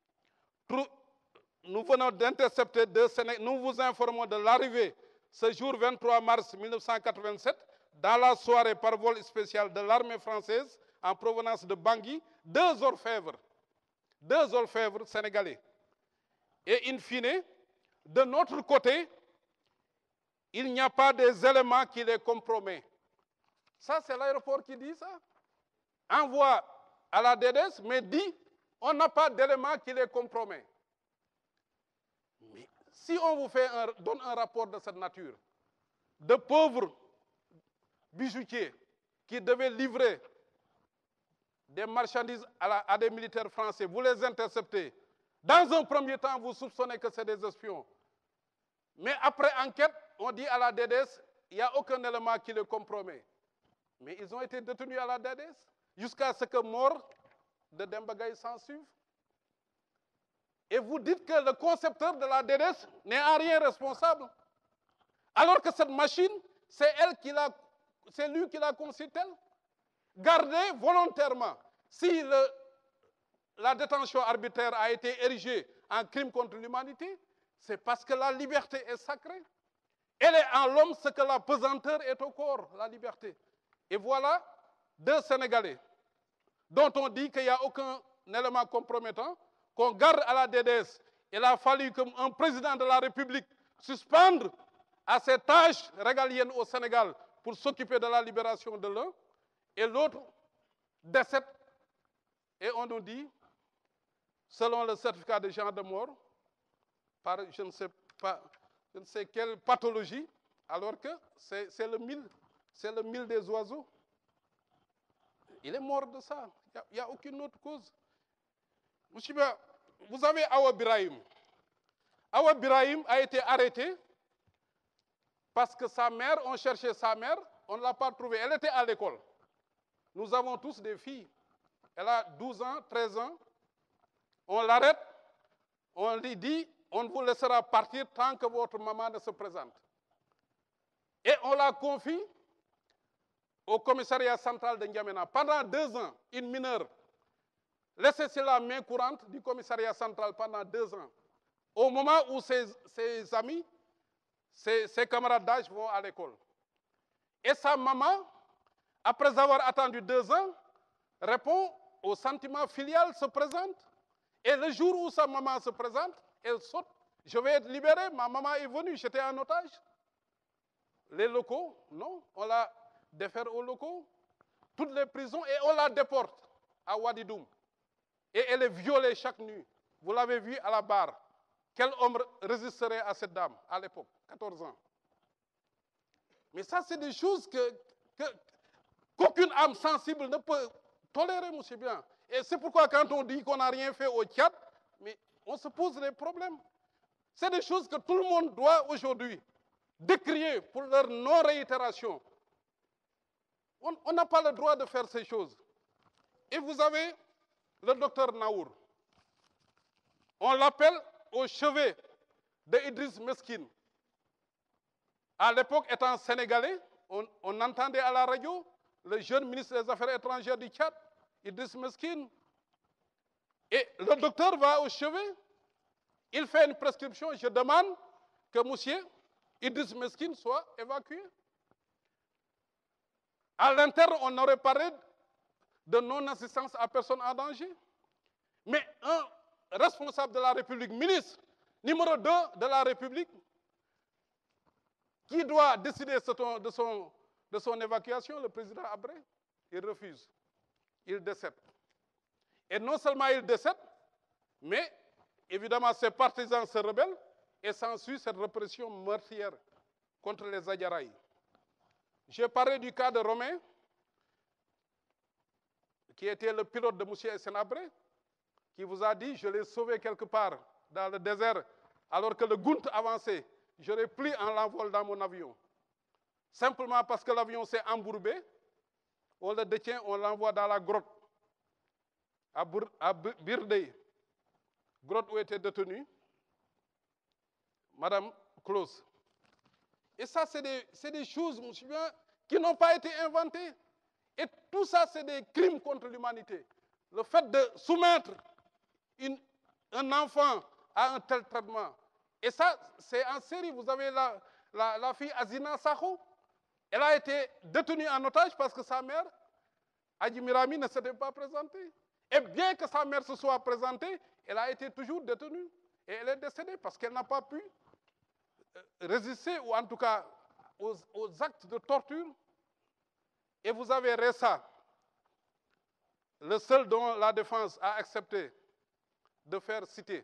nous venons d'intercepter deux Sénégalais, nous vous informons de l'arrivée ce jour 23 mars 1987, dans la soirée par vol spécial de l'armée française en provenance de Bangui, deux orfèvres sénégalais. Et in fine, de notre côté, il n'y a pas des éléments qui les compromettent. Ça, c'est l'aéroport qui dit ça. Envoie à la DDS, mais dit, on n'a pas d'éléments qui les compromettent. Mais si on vous donne un rapport de cette nature, de pauvres bijoutiers qui devaient livrer des marchandises à des militaires français, vous les interceptez. Dans un premier temps, vous soupçonnez que c'est des espions. Mais après enquête, on dit à la DDS, il n'y a aucun élément qui les compromet. Mais ils ont été détenus à la DDS jusqu'à ce que mort de Demba Gaye s'en suive. Et vous dites que le concepteur de la DDS n'est en rien responsable. Alors que cette machine, c'est lui qui l'a conçue telle. Gardée volontairement. Si la détention arbitraire a été érigée en crime contre l'humanité, c'est parce que la liberté est sacrée. Elle est en l'homme ce que la pesanteur est au corps, la liberté. Et voilà deux Sénégalais dont on dit qu'il n'y a aucun élément compromettant, qu'on garde à la DDS. Il a fallu qu'un président de la République suspende à ses tâches régaliennes au Sénégal pour s'occuper de la libération de l'un, et l'autre décède. Et on nous dit, selon le certificat de genre de mort, par je ne sais quelle pathologie, alors que c'est le mille des oiseaux. Il est mort de ça. Il n'y a aucune autre cause. Vous avez Awa Birahim. Awa Birahim a été arrêtée parce que sa mère, on cherchait sa mère, on ne l'a pas trouvée. Elle était à l'école. Nous avons tous des filles. Elle a 12 ans, 13 ans. On l'arrête, on lui dit, on ne vous laissera partir tant que votre maman ne se présente. Et on la confie au commissariat central de N'Djamena. Pendant 2 ans, une mineure laissée sur la main courante du commissariat central pendant 2 ans. Au moment où ses amis, ses camarades d'âge vont à l'école. Et sa maman, après avoir attendu 2 ans, répond au sentiment filial, se présente. Et le jour où sa maman se présente, elle saute. Je vais être libérée, ma maman est venue, j'étais en otage. Les locaux, non, on la défère aux locaux, toutes les prisons, et on la déporte à Wadidoum. Et elle est violée chaque nuit. Vous l'avez vu à la barre. Quel homme résisterait à cette dame à l'époque, 14 ans? Mais ça, c'est des choses qu'aucune âme sensible ne peut tolérer, monsieur bien. Et c'est pourquoi quand on dit qu'on n'a rien fait au Tchad, mais on se pose des problèmes. C'est des choses que tout le monde doit aujourd'hui décrier pour leur non-réitération. On n'a pas le droit de faire ces choses. Et vous avez le docteur Naour. On l'appelle au chevet de Idriss Meskin. À l'époque, étant sénégalais, on entendait à la radio le jeune ministre des Affaires étrangères du Tchad, Idriss Meskin. Et le docteur va au chevet, il fait une prescription, je demande que monsieur Idriss Meskin soit évacué. À l'interne, on aurait parlé de non-assistance à personne en danger. Mais un responsable de la République, ministre numéro 2 de la République, qui doit décider de son évacuation, le président Abré, il refuse. Il décède. Et non seulement il décède, mais évidemment ses partisans se rebellent et s'ensuit cette répression meurtrière contre les Adjaraïs. J'ai parlé du cas de Romain, qui était le pilote de M. Hissène Habré, qui vous a dit, je l'ai sauvé quelque part dans le désert, alors que le Gount avançait. J'aurais pris en l'envol dans mon avion. Simplement parce que l'avion s'est embourbé, on le détient, on l'envoie dans la grotte, à Birdey, grotte où était détenue Madame Claus. Et ça, c'est des choses, monsieur bien, qui n'ont pas été inventées. Et tout ça, c'est des crimes contre l'humanité. Le fait de soumettre un enfant à un tel traitement. Et ça, c'est en série. Vous avez la fille Azina Sakho. Elle a été détenue en otage parce que sa mère, Adji Mirami, ne s'était pas présentée. Et bien que sa mère se soit présentée, elle a été toujours détenue. Et elle est décédée parce qu'elle n'a pas pu résister, ou en tout cas aux actes de torture. Et vous avez Ressa, le seul dont la défense a accepté de faire citer.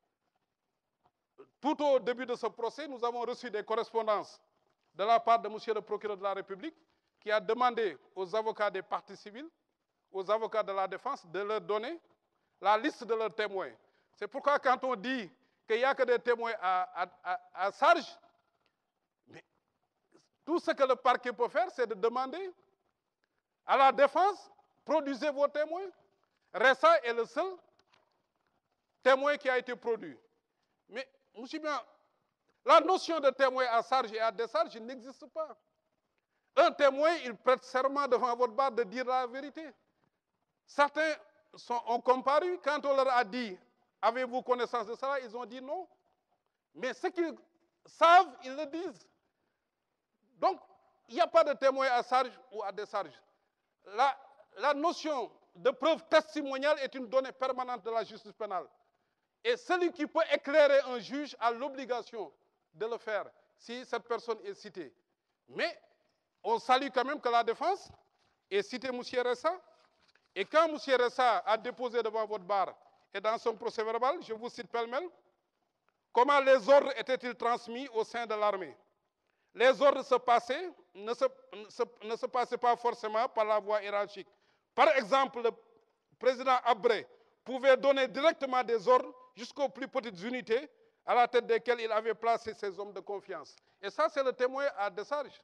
Tout au début de ce procès, nous avons reçu des correspondances de la part de M. le procureur de la République, qui a demandé aux avocats des parties civiles, aux avocats de la défense, de leur donner la liste de leurs témoins. C'est pourquoi quand on dit qu'il n'y a que des témoins à Sarge, mais tout ce que le parquet peut faire, c'est de demander à la défense, produisez vos témoins. Ressa est le seul témoin qui a été produit. Mais, monsieur bien, la notion de témoin à charge et à décharge n'existe pas. Un témoin, il prête serment devant votre barre de dire la vérité. Certains ont comparu, quand on leur a dit, avez-vous connaissance de cela, ils ont dit non. Mais ce qu'ils savent, ils le disent. Donc, il n'y a pas de témoin à charge ou à décharge. La notion de preuve testimoniale est une donnée permanente de la justice pénale. Et celui qui peut éclairer un juge a l'obligation de le faire si cette personne est citée. Mais on salue quand même que la défense ait cité M. Ressa. Et quand M. Ressa a déposé devant votre barre et dans son procès verbal, je vous cite pêle-mêle, comment les ordres étaient-ils transmis au sein de l'armée? Les ordres ne se passaient pas forcément par la voie hiérarchique. Par exemple, le président Abré pouvait donner directement des ordres jusqu'aux plus petites unités à la tête desquelles il avait placé ses hommes de confiance. Et ça, c'est le témoin à décharge.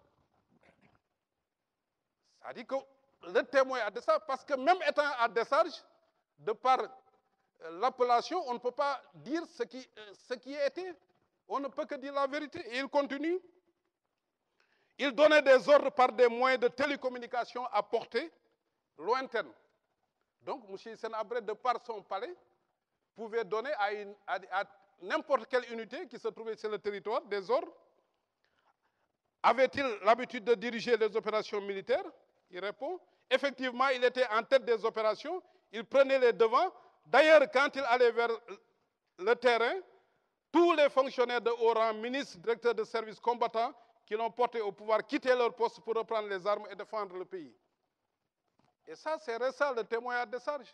Ça dit que le témoin à décharge, parce que même étant à décharge, de par l'appellation, on ne peut pas dire ce qui a été. On ne peut que dire la vérité. Et il continue. Il donnait des ordres par des moyens de télécommunication à portée lointaine. Donc, M. Hissène Habré, de par son palais, pouvait donner à n'importe quelle unité qui se trouvait sur le territoire des ordres avait-il l'habitude de diriger les opérations militaires? Il répond, effectivement, il était en tête des opérations, il prenait les devants. D'ailleurs, quand il allait vers le terrain, tous les fonctionnaires de haut rang, ministres, directeurs de services combattants, qui l'ont porté au pouvoir, quittaient leur poste pour reprendre les armes et défendre le pays. Et ça, c'est récent, le témoin à décharge.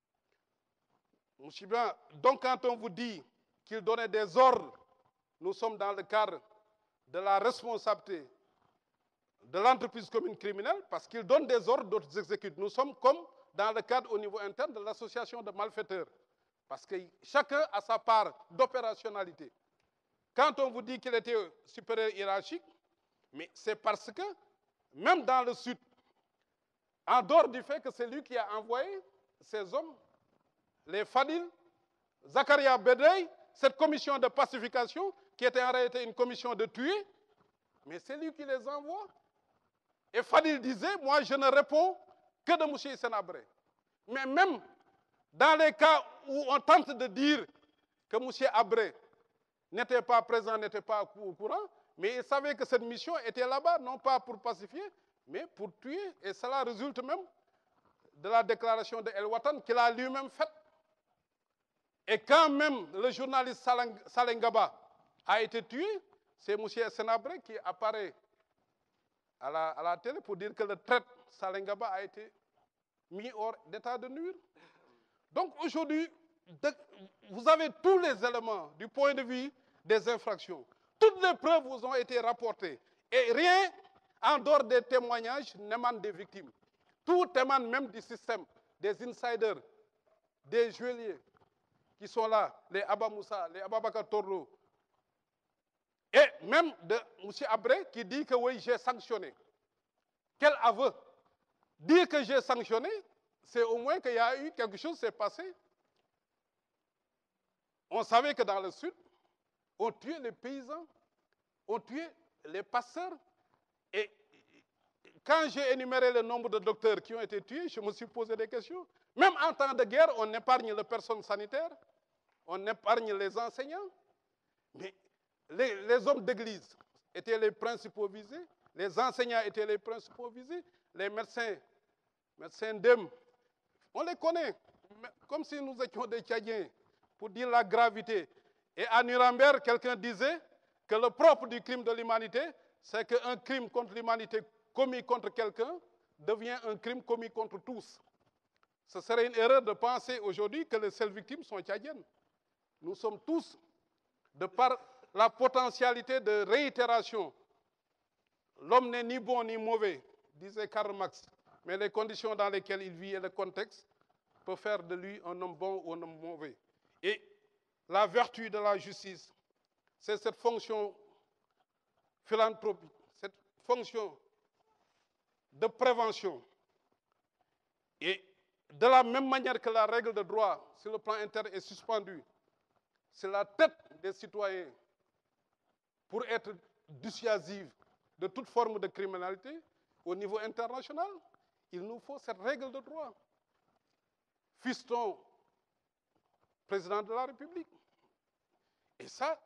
Monsieur Blanc, donc quand on vous dit qu'il donnait des ordres, nous sommes dans le cadre de la responsabilité de l'entreprise commune criminelle, parce qu'il donne des ordres, d'autres exécutent. Nous sommes comme dans le cadre au niveau interne de l'association de malfaiteurs, parce que chacun a sa part d'opérationnalité. Quand on vous dit qu'il était supérieur hiérarchique, mais c'est parce que, même dans le Sud, en dehors du fait que c'est lui qui a envoyé ces hommes, les Fadil, Zakaria Bedrey, cette commission de pacification, qui était en réalité une commission de tuer, mais c'est lui qui les envoie. Et Fadil disait, moi je ne réponds que de M. Senabré. Mais même dans les cas où on tente de dire que M. Abré n'était pas présent, n'était pas au courant, mais il savait que cette mission était là-bas, non pas pour pacifier, mais pour tuer. Et cela résulte même de la déclaration de El Watan qu'il a lui-même faite. Et quand même le journaliste Salengaba a été tué, c'est M. Senabré qui apparaît à la télé pour dire que le traître Salengaba a été mis hors d'état de nuire. Donc aujourd'hui, vous avez tous les éléments du point de vue des infractions. Toutes les preuves vous ont été rapportées. Et rien en dehors des témoignages n'émane des victimes. Tout émane même du système, des insiders, des geôliers qui sont là, les Abba Moussa, les Ababakar Torlo. Et même de M. Abré qui dit que oui, j'ai sanctionné. Quel aveu? Dire que j'ai sanctionné, c'est au moins qu'il y a eu quelque chose qui s'est passé. On savait que dans le Sud, on tuait les paysans, on tuait les pasteurs. Et quand j'ai énuméré le nombre de docteurs qui ont été tués, je me suis posé des questions. Même en temps de guerre, on épargne le personnel sanitaire, on épargne les enseignants. Mais les hommes d'église étaient les principaux visés, les enseignants étaient les principaux visés, les médecins d'EM, on les connaît, comme si nous étions des Tchadiens, pour dire la gravité. Et à Nuremberg, quelqu'un disait que le propre du crime de l'humanité, c'est qu'un crime contre l'humanité commis contre quelqu'un devient un crime commis contre tous. Ce serait une erreur de penser aujourd'hui que les seules victimes sont tchadiennes. Nous sommes tous, de par la potentialité de réitération, l'homme n'est ni bon ni mauvais, disait Karl Marx, mais les conditions dans lesquelles il vit et le contexte peuvent faire de lui un homme bon ou un homme mauvais. Et la vertu de la justice, c'est cette fonction philanthropique, cette fonction de prévention. Et de la même manière que la règle de droit sur le plan interne est suspendue, c'est la tête des citoyens pour être dissuasive de toute forme de criminalité au niveau international. Il nous faut cette règle de droit. Fiston, président de la République. Et ça,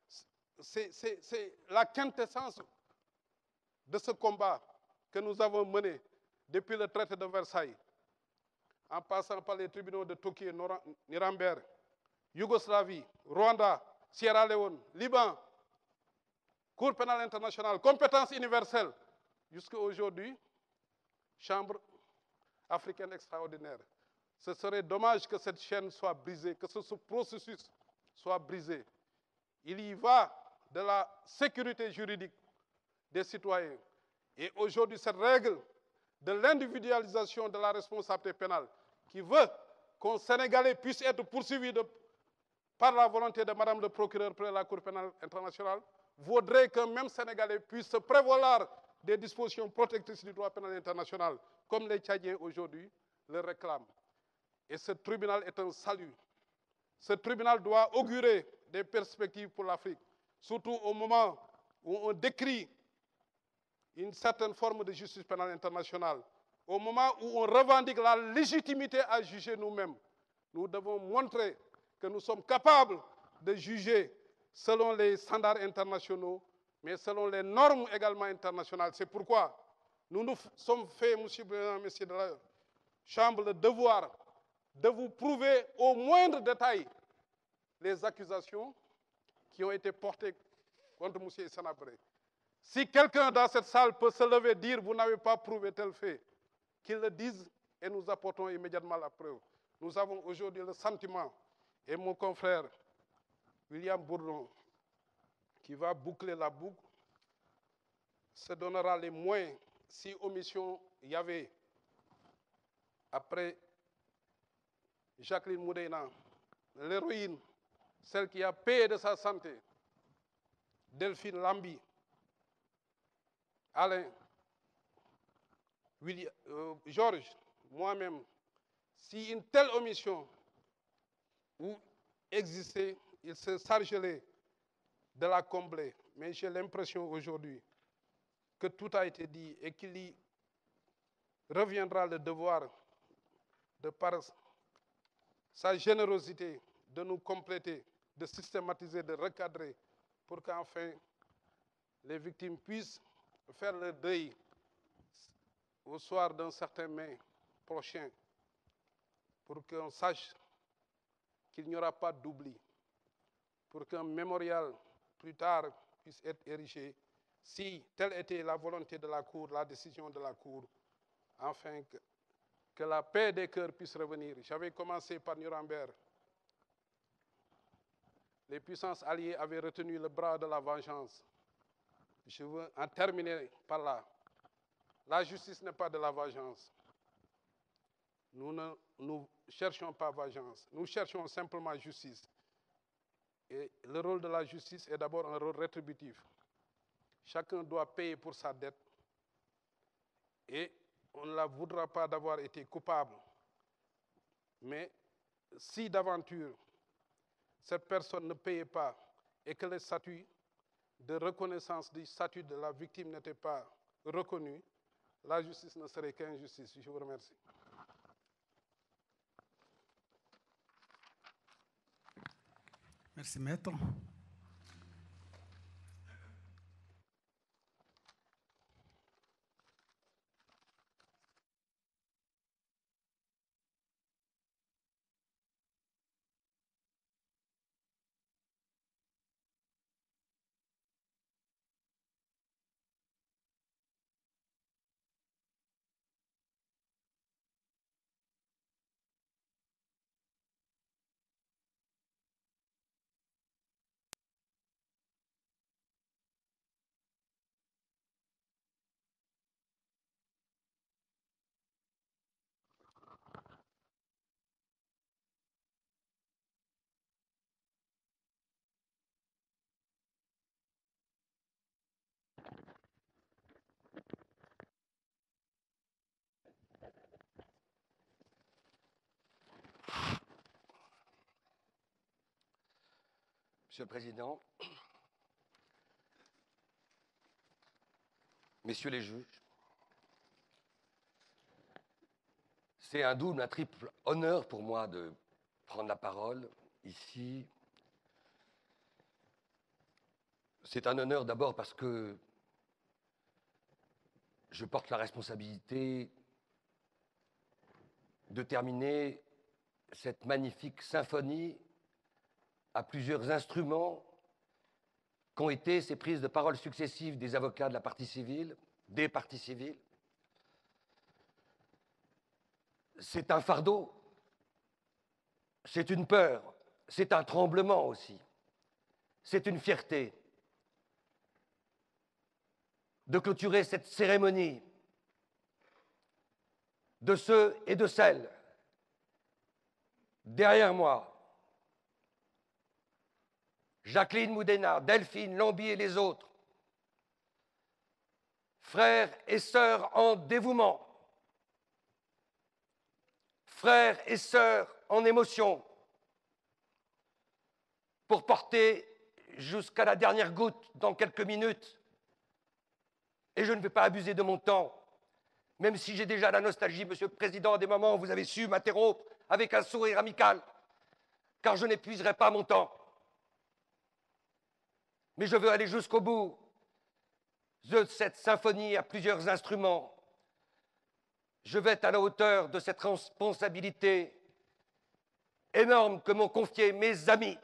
c'est la quintessence de ce combat que nous avons mené depuis le traité de Versailles, en passant par les tribunaux de Tokyo, Nuremberg, Yougoslavie, Rwanda, Sierra Leone, Liban, Cour pénale internationale, compétence universelle, jusqu'à aujourd'hui, Chambre africaine extraordinaire. Ce serait dommage que cette chaîne soit brisée, que ce processus soit brisé. Il y va de la sécurité juridique des citoyens. Et aujourd'hui, cette règle de l'individualisation de la responsabilité pénale qui veut qu'un Sénégalais puisse être poursuivi par la volonté de Madame le procureur près de la Cour pénale internationale vaudrait qu'un même Sénégalais puisse se prévaloir des dispositions protectrices du droit pénal international, comme les Tchadiens aujourd'hui le réclament. Et ce tribunal est un salut. Ce tribunal doit augurer des perspectives pour l'Afrique, surtout au moment où on décrit une certaine forme de justice pénale internationale, au moment où on revendique la légitimité à juger nous-mêmes. Nous devons montrer que nous sommes capables de juger selon les standards internationaux mais selon les normes également internationales. C'est pourquoi nous nous sommes faits, Monsieur le Président, Messieurs de la Chambre, le devoir de vous prouver au moindre détail les accusations qui ont été portées contre M. Hissène-Habré. Si quelqu'un dans cette salle peut se lever et dire « vous n'avez pas prouvé tel fait », qu'il le dise et nous apportons immédiatement la preuve. Nous avons aujourd'hui le sentiment, et mon confrère William Bourdon, qui va boucler la boucle, se donnera les moyens, si omission il y avait, après Jacqueline Moudéna, l'héroïne, celle qui a payé de sa santé, Delphine Lambi, Alain, Georges, moi-même, si une telle omission existait, il se chargerait de la combler. Mais j'ai l'impression aujourd'hui que tout a été dit et qu'il y reviendra le devoir, de par sa générosité, de nous compléter, de systématiser, de recadrer, pour qu'enfin les victimes puissent faire leur deuil au soir d'un certain mai prochain, pour qu'on sache qu'il n'y aura pas d'oubli, pour qu'un mémorial plus tard puisse être érigé, si telle était la volonté de la Cour, la décision de la Cour, afin que la paix des cœurs puisse revenir. J'avais commencé par Nuremberg. Les puissances alliées avaient retenu le bras de la vengeance. Je veux en terminer par là. La justice n'est pas de la vengeance. Nous ne cherchons pas vengeance. Nous cherchons simplement justice. Et le rôle de la justice est d'abord un rôle rétributif. Chacun doit payer pour sa dette. Et on ne la voudra pas d'avoir été coupable. Mais si d'aventure, cette personne ne payait pas et que le statut de reconnaissance du statut de la victime n'était pas reconnu, la justice ne serait qu'injustice. Je vous remercie. Merci, Maître. Monsieur le Président, Messieurs les juges, c'est un double, un triple honneur pour moi de prendre la parole ici. C'est un honneur d'abord parce que je porte la responsabilité de terminer cette magnifique symphonie à plusieurs instruments qu'ont été ces prises de parole successives des avocats de la partie civile, des parties civiles. C'est un fardeau, c'est une peur, c'est un tremblement aussi, c'est une fierté de clôturer cette cérémonie de ceux et de celles derrière moi. Jacqueline Moudéna, Delphine Lambi et les autres, frères et sœurs en dévouement, frères et sœurs en émotion, pour porter jusqu'à la dernière goutte dans quelques minutes. Et je ne vais pas abuser de mon temps, même si j'ai déjà la nostalgie, Monsieur le Président, des moments où vous avez su m'interrompre avec un sourire amical, car je n'épuiserai pas mon temps. Mais je veux aller jusqu'au bout de cette symphonie à plusieurs instruments. Je vais être à la hauteur de cette responsabilité énorme que m'ont confiée mes amis,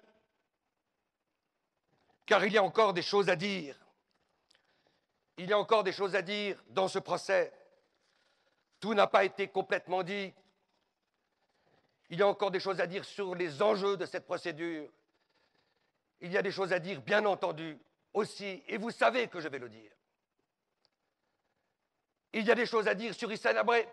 car il y a encore des choses à dire. Il y a encore des choses à dire dans ce procès. Tout n'a pas été complètement dit. Il y a encore des choses à dire sur les enjeux de cette procédure. Il y a des choses à dire, bien entendu, aussi, et vous savez que je vais le dire. Il y a des choses à dire sur Hissène Habré,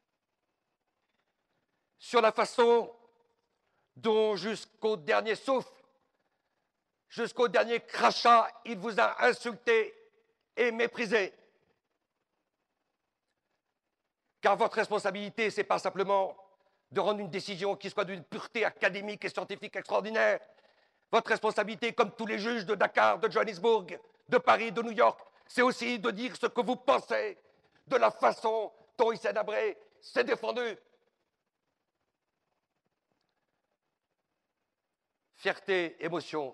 sur la façon dont, jusqu'au dernier souffle, jusqu'au dernier crachat, il vous a insulté et méprisé. Car votre responsabilité, ce n'est pas simplement de rendre une décision qui soit d'une pureté académique et scientifique extraordinaire. Votre responsabilité, comme tous les juges de Dakar, de Johannesburg, de Paris, de New York, c'est aussi de dire ce que vous pensez de la façon dont Hissène Habré s'est défendu. Fierté, émotion.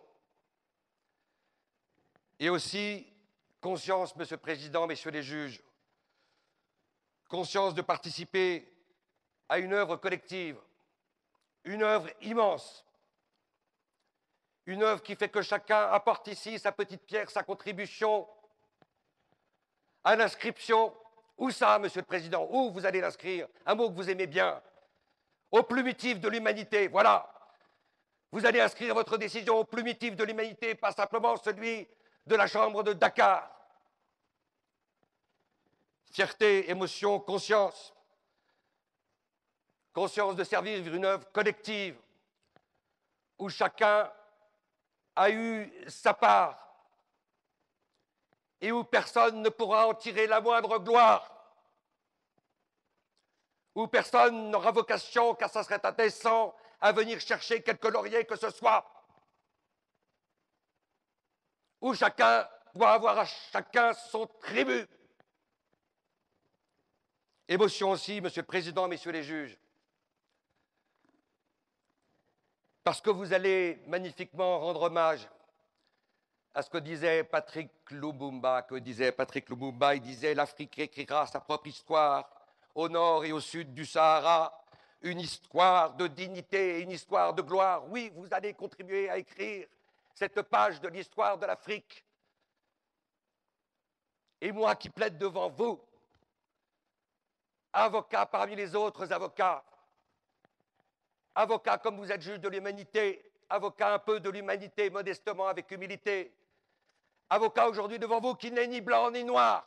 Et aussi conscience, Monsieur le Président, Messieurs les juges, conscience de participer à une œuvre collective, une œuvre immense, une œuvre qui fait que chacun apporte ici sa petite pierre, sa contribution à l'inscription. Où ça, Monsieur le Président? Où vous allez l'inscrire? Un mot que vous aimez bien. Au plumitif de l'humanité, voilà. Vous allez inscrire votre décision au plumitif de l'humanité, pas simplement celui de la Chambre de Dakar. Fierté, émotion, conscience. Conscience de servir une œuvre collective où chacun a eu sa part et où personne ne pourra en tirer la moindre gloire, où personne n'aura vocation, car ça serait indécent, à venir chercher quelque laurier que ce soit, où chacun doit avoir à chacun son tribut. Émotion aussi, Monsieur le Président, Messieurs les juges, parce que vous allez magnifiquement rendre hommage à ce que disait Patrick Lumumba. Il disait « L'Afrique écrira sa propre histoire au nord et au sud du Sahara, une histoire de dignité et une histoire de gloire. » Oui, vous allez contribuer à écrire cette page de l'histoire de l'Afrique. Et moi qui plaide devant vous, avocat parmi les autres avocats, avocat comme vous êtes juge de l'humanité, avocat un peu de l'humanité modestement avec humilité, avocat aujourd'hui devant vous qui n'est ni blanc ni noir,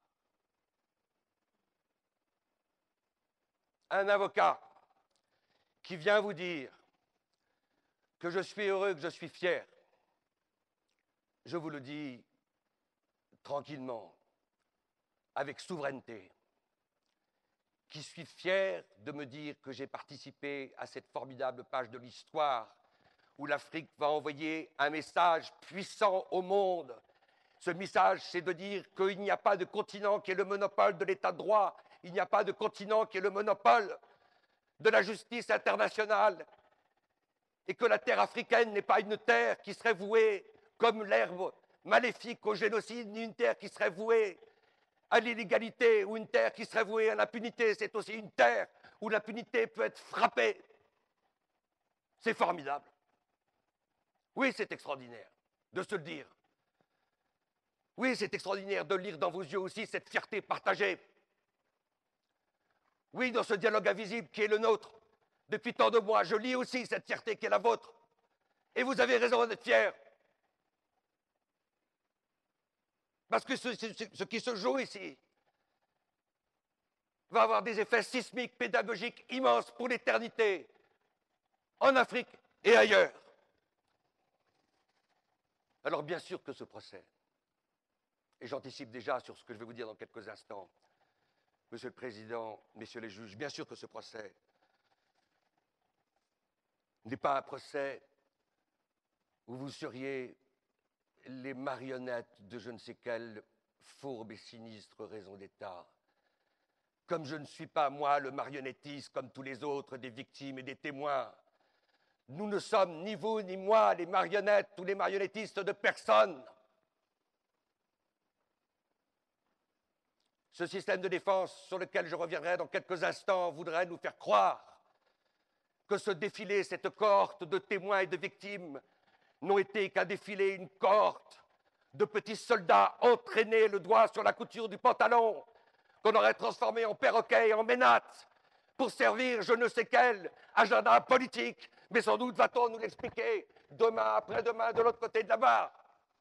un avocat qui vient vous dire que je suis heureux, que je suis fier. Je vous le dis tranquillement, avec souveraineté, qui suis fier de me dire que j'ai participé à cette formidable page de l'histoire où l'Afrique va envoyer un message puissant au monde. Ce message, c'est de dire qu'il n'y a pas de continent qui ait le monopole de l'état de droit, il n'y a pas de continent qui ait le monopole de la justice internationale, et que la terre africaine n'est pas une terre qui serait vouée comme l'herbe maléfique au génocide, ni une terre qui serait vouée à l'illégalité ou une terre qui serait vouée à l'impunité. C'est aussi une terre où l'impunité peut être frappée. C'est formidable. Oui, c'est extraordinaire de se le dire. Oui, c'est extraordinaire de lire dans vos yeux aussi cette fierté partagée. Oui, dans ce dialogue invisible qui est le nôtre, depuis tant de mois, je lis aussi cette fierté qui est la vôtre. Et vous avez raison d'être fiers. Parce que ce qui se joue ici va avoir des effets sismiques, pédagogiques immenses pour l'éternité, en Afrique et ailleurs. Alors bien sûr que ce procès, et j'anticipe déjà sur ce que je vais vous dire dans quelques instants, Monsieur le Président, Messieurs les juges, bien sûr que ce procès n'est pas un procès où vous seriez les marionnettes de je ne sais quelle fourbe et sinistre raison d'État. Comme je ne suis pas, moi, le marionnettiste, comme tous les autres, des victimes et des témoins. Nous ne sommes, ni vous, ni moi, les marionnettes ou les marionnettistes de personne. Ce système de défense, sur lequel je reviendrai dans quelques instants, voudrait nous faire croire que ce défilé, cette cohorte de témoins et de victimes, n'ont été qu'un défilé, une cohorte de petits soldats entraînés le doigt sur la couture du pantalon, qu'on aurait transformé en perroquet et en ménate pour servir je ne sais quel agenda politique, mais sans doute va-t-on nous l'expliquer demain, après-demain, de l'autre côté de la barre.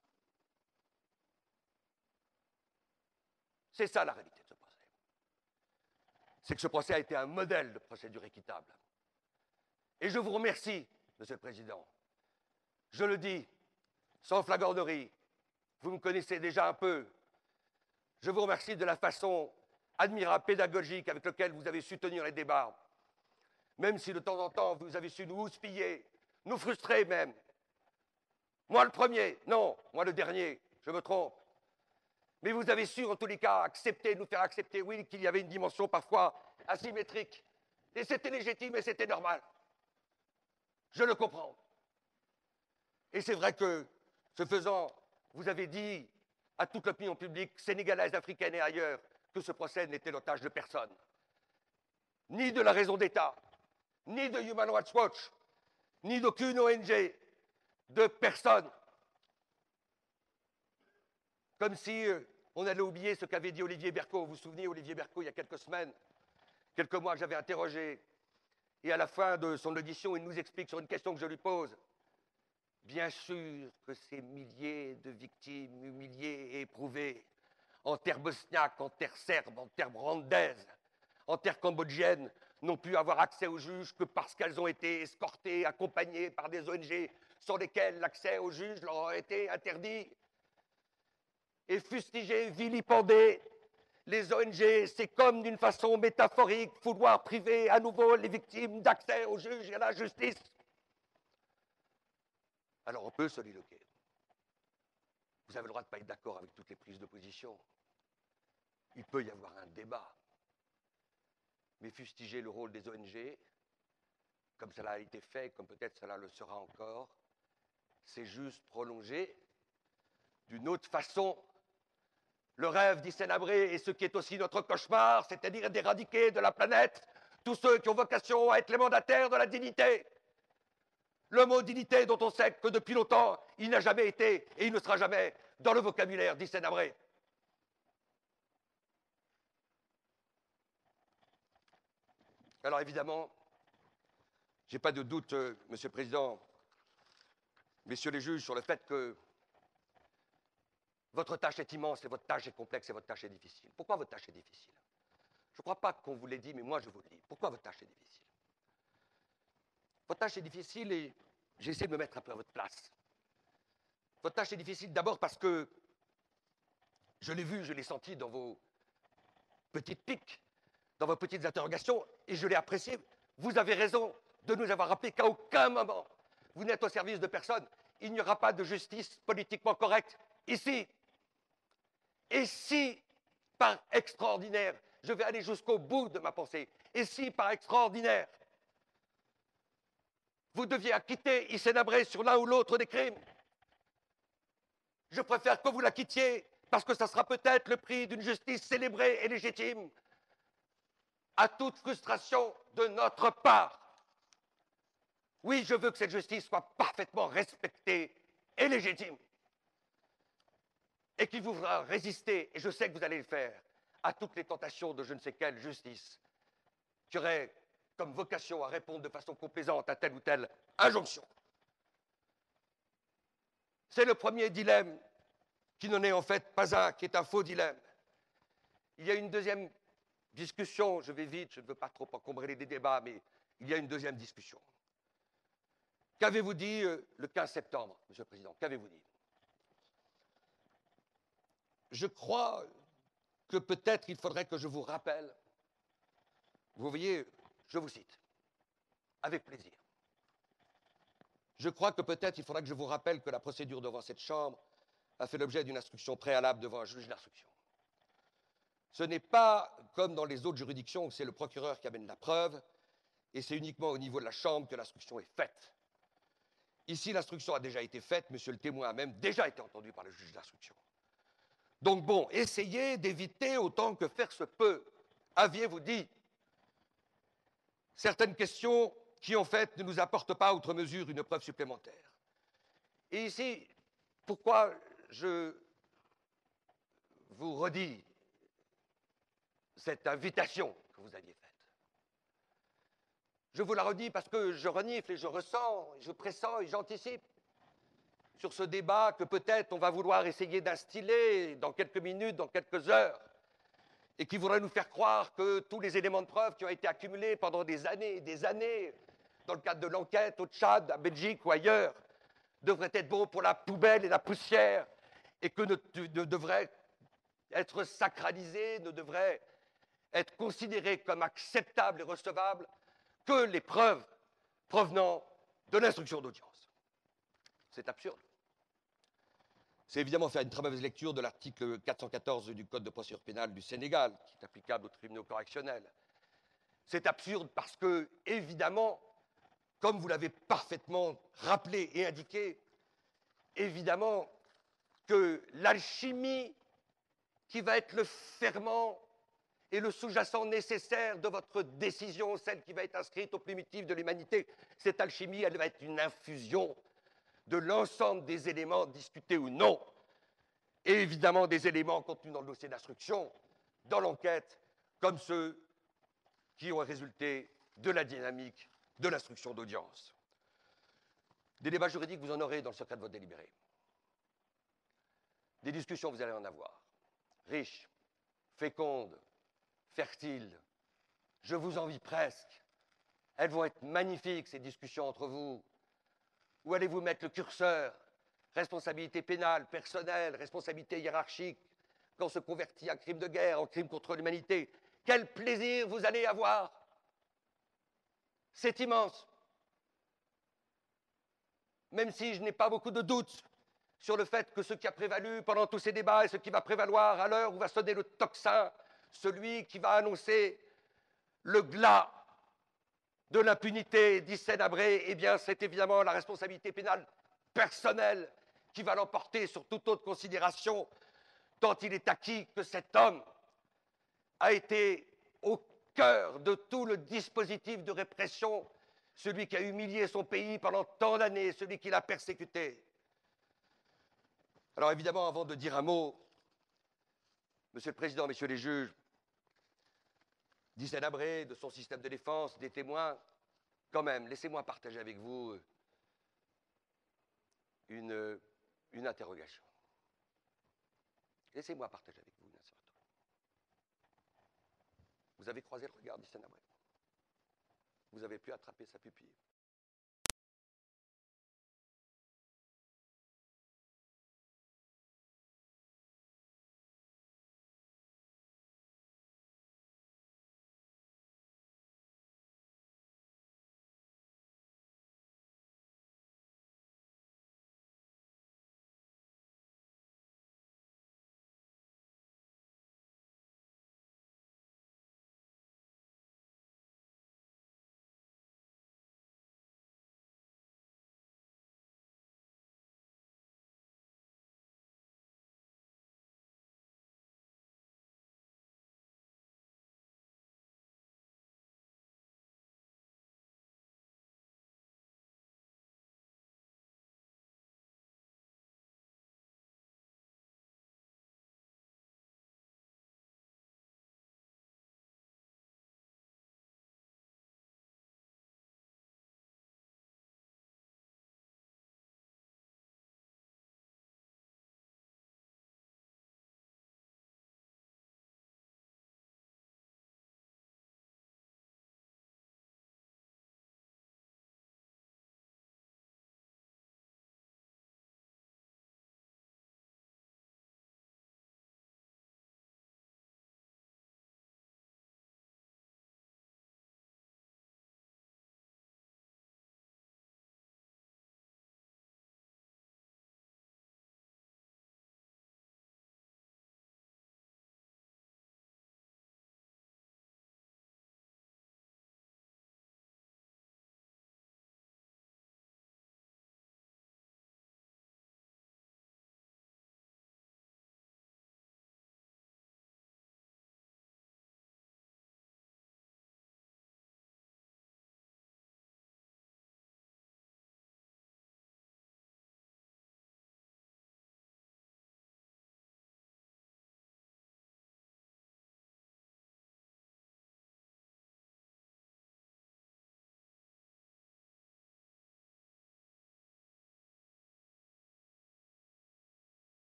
C'est ça la réalité de ce procès. C'est que ce procès a été un modèle de procédure équitable. Et je vous remercie, Monsieur le Président. Je le dis, sans flagornerie, vous me connaissez déjà un peu. Je vous remercie de la façon admirable, pédagogique avec laquelle vous avez su tenir les débats. Même si de temps en temps, vous avez su nous houspiller, nous frustrer même. Moi le premier, non, moi le dernier, je me trompe. Mais vous avez su, en tous les cas, accepter, nous faire accepter, oui, qu'il y avait une dimension parfois asymétrique. Et c'était légitime et c'était normal. Je le comprends. Et c'est vrai que, ce faisant, vous avez dit à toute l'opinion publique sénégalaise, africaine et ailleurs que ce procès n'était l'otage de personne. Ni de la raison d'État, ni de Human Rights Watch, ni d'aucune ONG, de personne. Comme si on allait oublier ce qu'avait dit Olivier Berco. Vous vous souvenez, Olivier Berco, il y a quelques semaines, quelques mois, que j'avais interrogé. Et à la fin de son audition, il nous explique sur une question que je lui pose. Bien sûr que ces milliers de victimes humiliées et éprouvées, en terre bosniaque, en terre serbe, en terre rwandaise, en terre cambodgienne, n'ont pu avoir accès aux juges que parce qu'elles ont été escortées, accompagnées par des ONG sur lesquelles l'accès aux juges leur a été interdit. Et fustigées, vilipendées, les ONG, c'est comme d'une façon métaphorique vouloir priver à nouveau les victimes d'accès aux juges et à la justice. Alors on peut soliloquer. Vous avez le droit de ne pas être d'accord avec toutes les prises de position. Il peut y avoir un débat. Mais fustiger le rôle des ONG, comme cela a été fait, comme peut-être cela le sera encore, c'est juste prolonger d'une autre façon le rêve d'Hissène Habré et ce qui est aussi notre cauchemar, c'est-à-dire d'éradiquer de la planète tous ceux qui ont vocation à être les mandataires de la dignité. Le mot dignité dont on sait que depuis longtemps, il n'a jamais été et il ne sera jamais dans le vocabulaire d'Hissène Habré. Alors évidemment, je n'ai pas de doute, Monsieur le Président, messieurs les juges, sur le fait que votre tâche est immense et votre tâche est complexe et votre tâche est difficile. Pourquoi votre tâche est difficile? Je ne crois pas qu'on vous l'ait dit, mais moi je vous le dis. Pourquoi votre tâche est difficile? Votre tâche est difficile et j'essaie de me mettre un peu à votre place. Votre tâche est difficile d'abord parce que je l'ai vu, je l'ai senti dans vos petites piques, dans vos petites interrogations, et je l'ai apprécié. Vous avez raison de nous avoir rappelé qu'à aucun moment vous n'êtes au service de personne. Il n'y aura pas de justice politiquement correcte ici. Et si, par extraordinaire, je vais aller jusqu'au bout de ma pensée, et si, par extraordinaire, vous deviez acquitter Hissène Habré sur l'un ou l'autre des crimes, je préfère que vous l'acquittiez, parce que ça sera peut-être le prix d'une justice célébrée et légitime, à toute frustration de notre part. Oui, je veux que cette justice soit parfaitement respectée et légitime, et qu'il vous fera résister, et je sais que vous allez le faire, à toutes les tentations de je ne sais quelle justice qui aurait comme vocation à répondre de façon complaisante à telle ou telle injonction. C'est le premier dilemme qui n'en est en fait pas un, qui est un faux dilemme. Il y a une deuxième discussion, je vais vite, je ne veux pas trop encombrer les débats, mais il y a une deuxième discussion. Qu'avez-vous dit le 15 septembre, Monsieur le Président? Qu'avez-vous dit? Je crois que peut-être il faudrait que je vous rappelle, vous voyez, je vous cite, avec plaisir. Je crois que peut-être il faudra que je vous rappelle que la procédure devant cette Chambre a fait l'objet d'une instruction préalable devant un juge d'instruction. Ce n'est pas comme dans les autres juridictions où c'est le procureur qui amène la preuve, et c'est uniquement au niveau de la Chambre que l'instruction est faite. Ici, l'instruction a déjà été faite, monsieur le témoin a même déjà été entendu par le juge d'instruction. Donc bon, essayez d'éviter autant que faire se peut, aviez-vous dit, certaines questions qui en fait ne nous apportent pas outre mesure une preuve supplémentaire. Et ici, pourquoi je vous redis cette invitation que vous aviez faite? Je vous la redis parce que je renifle et je ressens, et je pressens et j'anticipe sur ce débat que peut-être on va vouloir essayer d'instiller dans quelques minutes, dans quelques heures, et qui voudrait nous faire croire que tous les éléments de preuve qui ont été accumulés pendant des années et des années, dans le cadre de l'enquête au Tchad, en Belgique ou ailleurs, devraient être bons pour la poubelle et la poussière, et que ne devraient être sacralisés, ne devraient être considérés comme acceptables et recevables que les preuves provenant de l'instruction d'audience. C'est absurde. C'est évidemment faire une très mauvaise lecture de l'article 414 du Code de procédure pénale du Sénégal, qui est applicable aux tribunaux correctionnels. C'est absurde parce que, évidemment, comme vous l'avez parfaitement rappelé et indiqué, évidemment que l'alchimie qui va être le ferment et le sous-jacent nécessaire de votre décision, celle qui va être inscrite au primitif de l'humanité, cette alchimie, elle va être une infusion de l'ensemble des éléments discutés ou non, et évidemment des éléments contenus dans le dossier d'instruction, dans l'enquête, comme ceux qui ont résulté de la dynamique de l'instruction d'audience. Des débats juridiques, vous en aurez dans le secret de votre délibéré. Des discussions, vous allez en avoir. Riches, fécondes, fertiles. Je vous envie presque. Elles vont être magnifiques, ces discussions entre vous. Où allez-vous mettre le curseur? Responsabilité pénale, personnelle, responsabilité hiérarchique, quand se convertit un crime de guerre, en crime contre l'humanité. Quel plaisir vous allez avoir! C'est immense. Même si je n'ai pas beaucoup de doutes sur le fait que ce qui a prévalu pendant tous ces débats et ce qui va prévaloir à l'heure où va sonner le tocsin, celui qui va annoncer le glas de l'impunité d'Hissène Habré, eh bien, c'est évidemment la responsabilité pénale personnelle qui va l'emporter sur toute autre considération, tant il est acquis que cet homme a été au cœur de tout le dispositif de répression, celui qui a humilié son pays pendant tant d'années, celui qui l'a persécuté. Alors évidemment, avant de dire un mot, Monsieur le Président, Messieurs les juges, d'Hissène Habré, de son système de défense, des témoins, quand même, laissez-moi partager avec vous une interrogation. Laissez-moi partager avec vous une interrogation. Vous avez croisé le regard d'Hissène Habré. Vous avez pu attraper sa pupille.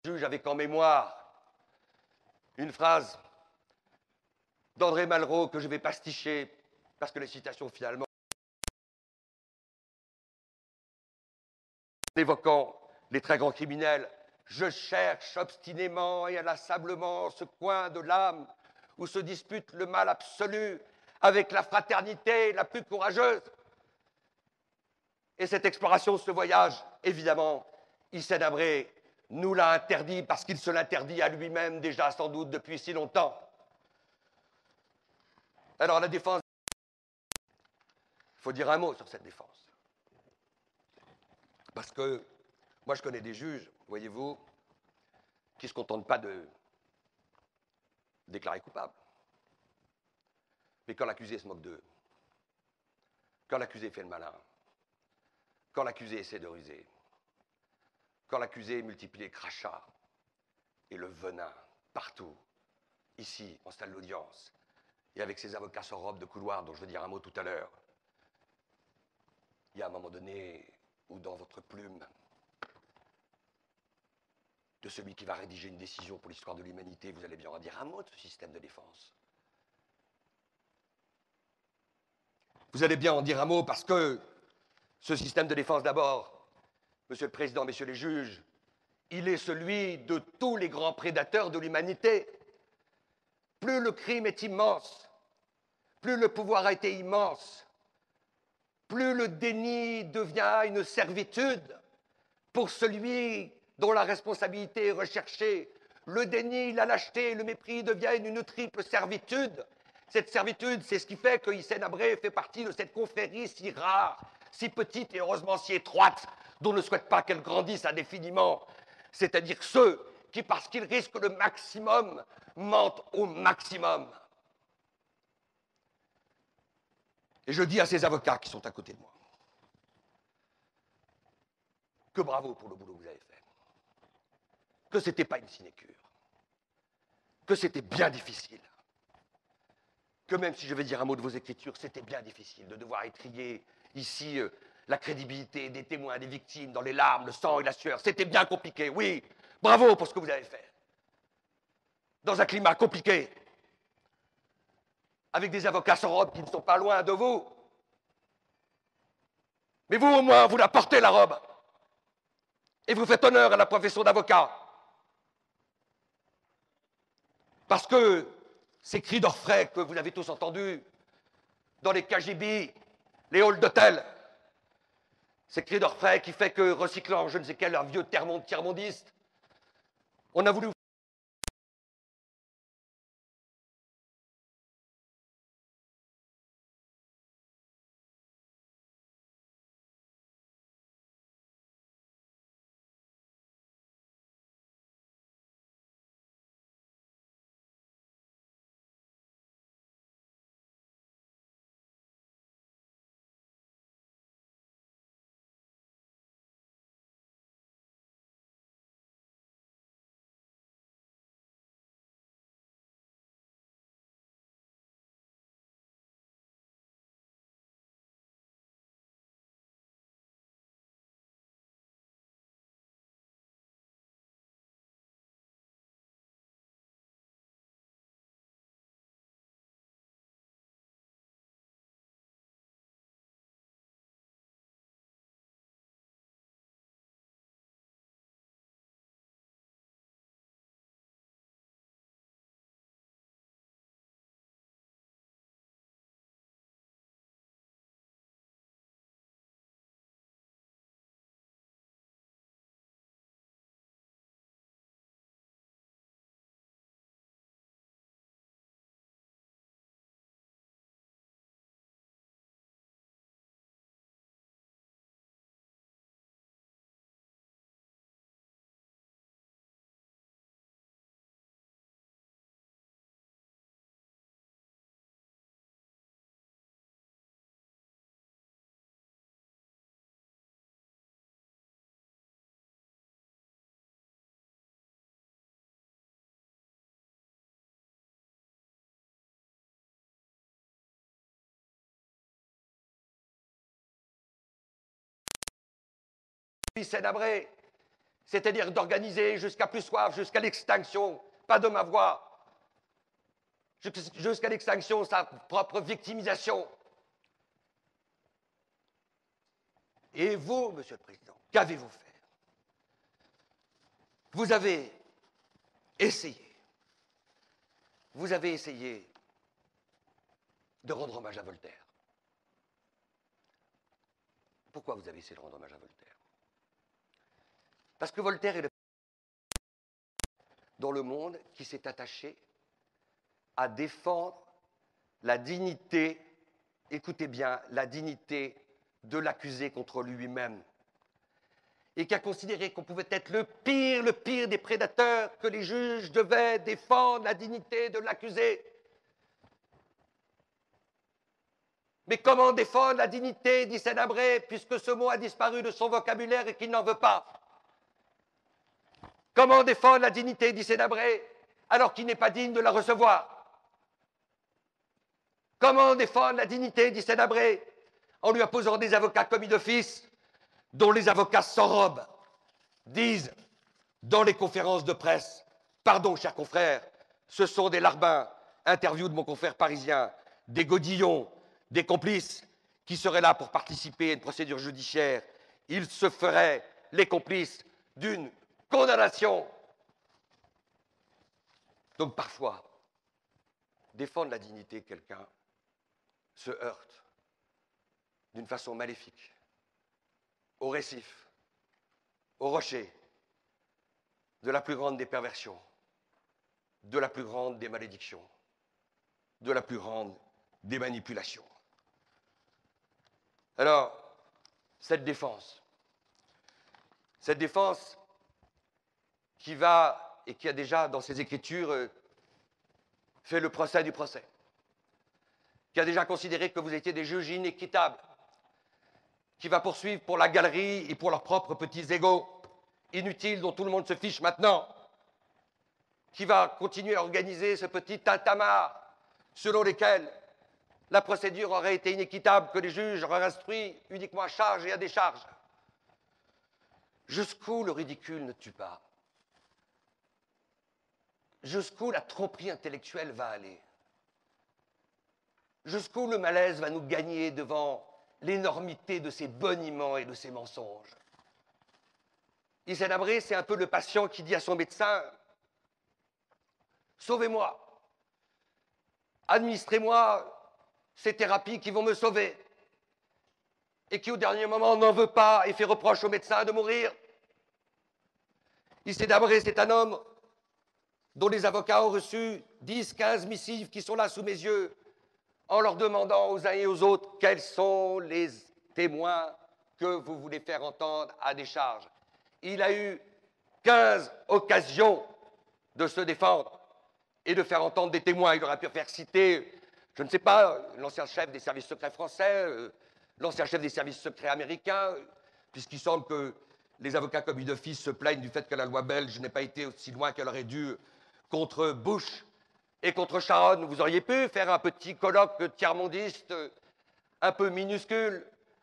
juge avec en mémoire une phrase d'André Malraux que je vais pasticher parce que les citations finalement évoquant les très grands criminels, je cherche obstinément et inlassablement ce coin de l'âme où se dispute le mal absolu avec la fraternité la plus courageuse. Et cette exploration, ce voyage, évidemment, Hissène Habré nous l'a interdit parce qu'il se l'interdit à lui-même déjà sans doute depuis si longtemps. Alors la défense, il faut dire un mot sur cette défense. Parce que moi je connais des juges, voyez-vous, qui ne se contentent pas de déclarer coupable. Mais quand l'accusé se moque d'eux, quand l'accusé fait le malin, quand l'accusé essaie de ruser, quand l'accusé multiplie les crachats et le venin partout, ici, en salle d'audience, et avec ses avocats sans robe de couloir, dont je veux dire un mot tout à l'heure, il y a un moment donné où dans votre plume, de celui qui va rédiger une décision pour l'histoire de l'humanité, vous allez bien en dire un mot de ce système de défense. Vous allez bien en dire un mot parce que ce système de défense, d'abord, Monsieur le Président, Messieurs les juges, il est celui de tous les grands prédateurs de l'humanité. Plus le crime est immense, plus le pouvoir a été immense, plus le déni devient une servitude pour celui dont la responsabilité est recherchée. Le déni, la lâcheté, le mépris deviennent une triple servitude. Cette servitude, c'est ce qui fait que Hissène Habré fait partie de cette confrérie si rare, si petite et heureusement si étroite, dont on ne souhaite pas qu'elle grandisse indéfiniment. C'est-à-dire ceux qui, parce qu'ils risquent le maximum, mentent au maximum. Et je dis à ces avocats qui sont à côté de moi, que bravo pour le boulot que vous avez fait, que ce n'était pas une sinécure, que c'était bien difficile, que même si je vais dire un mot de vos écritures, c'était bien difficile de devoir étrier ici la crédibilité des témoins, des victimes, dans les larmes, le sang et la sueur. C'était bien compliqué, oui, bravo pour ce que vous avez fait. Dans un climat compliqué, avec des avocats sans robe qui ne sont pas loin de vous. Mais vous, au moins, vous la portez, la robe. Et vous faites honneur à la profession d'avocat. Parce que ces cris d'orfraie que vous avez tous entendus dans les KGB, les halls d'hôtel, ces cris d'orfraie qui fait que, recyclant je ne sais quel un vieux tiers-mondiste, on a voulu Hissène Habré, c'est-à-dire d'organiser jusqu'à plus soif, jusqu'à l'extinction, pas de ma voix, jusqu'à l'extinction sa propre victimisation. Et vous, Monsieur le Président, qu'avez-vous fait? Vous avez essayé de rendre hommage à Voltaire. Pourquoi vous avez essayé de rendre hommage à Voltaire? Parce que Voltaire est le dans le monde qui s'est attaché à défendre la dignité, écoutez bien, la dignité de l'accusé contre lui-même, et qui a considéré qu'on pouvait être le pire des prédateurs, que les juges devaient défendre la dignité de l'accusé. Mais comment défendre la dignité, dit Sénabré, puisque ce mot a disparu de son vocabulaire et qu'il n'en veut pas? Comment défendre la dignité, dit Sénabré, alors qu'il n'est pas digne de la recevoir? Comment défendre la dignité, dit Sénabré, en lui imposant des avocats commis d'office, dont les avocats s'enrobent, disent dans les conférences de presse, pardon, chers confrères, ce sont des larbins, interview de mon confrère parisien, des godillons, des complices qui seraient là pour participer à une procédure judiciaire. Ils se feraient les complices d'une condamnation. Donc parfois, défendre la dignité de quelqu'un se heurte d'une façon maléfique au récif, au rocher, de la plus grande des perversions, de la plus grande des malédictions, de la plus grande des manipulations. Alors, cette défense qui va, et qui a déjà dans ses écritures fait le procès du procès, qui a déjà considéré que vous étiez des juges inéquitables, qui va poursuivre pour la galerie et pour leurs propres petits égaux inutiles dont tout le monde se fiche maintenant, qui va continuer à organiser ce petit tintamarre selon lequel la procédure aurait été inéquitable, que les juges auraient instruit uniquement à charge et à décharge. Jusqu'où le ridicule ne tue pas? Jusqu'où la tromperie intellectuelle va aller? Jusqu'où le malaise va nous gagner devant l'énormité de ces boniments et de ces mensonges? Sénabré, c'est un peu le patient qui dit à son médecin « Sauvez-moi, administrez-moi ces thérapies qui vont me sauver », et qui au dernier moment n'en veut pas et fait reproche au médecin de mourir. Sénabré, c'est un homme dont les avocats ont reçu 10, 15 missives qui sont là sous mes yeux, en leur demandant aux uns et aux autres quels sont les témoins que vous voulez faire entendre à décharge. Il a eu 15 occasions de se défendre et de faire entendre des témoins. Il aurait pu faire citer, je ne sais pas, l'ancien chef des services secrets français, l'ancien chef des services secrets américains, puisqu'il semble que les avocats commis d'office se plaignent du fait que la loi belge n'ait pas été aussi loin qu'elle aurait dû contre Bush et contre Sharon. Vous auriez pu faire un petit colloque tiers-mondiste un peu minuscule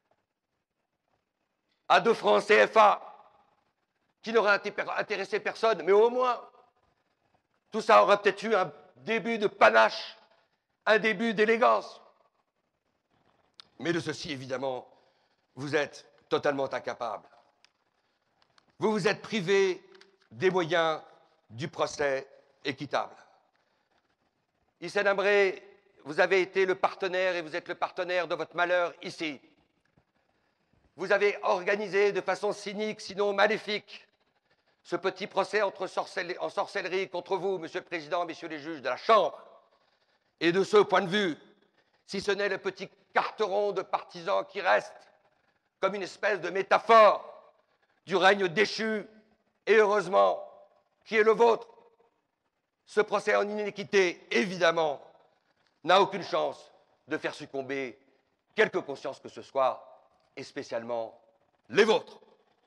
à 2 francs CFA qui n'aurait intéressé personne, mais au moins tout ça aurait peut-être eu un début de panache, un début d'élégance. Mais de ceci, évidemment, vous êtes totalement incapable. Vous vous êtes privé des moyens du procès équitable. Sénabré, vous avez été le partenaire et vous êtes le partenaire de votre malheur ici. Vous avez organisé de façon cynique, sinon maléfique, ce petit procès en sorcellerie contre vous, Monsieur le Président, Messieurs les juges de la Chambre. Et de ce point de vue, si ce n'est le petit carteron de partisans qui reste comme une espèce de métaphore du règne déchu, et heureusement, qui est le vôtre, ce procès en inéquité, évidemment, n'a aucune chance de faire succomber quelque conscience que ce soit, et spécialement les vôtres.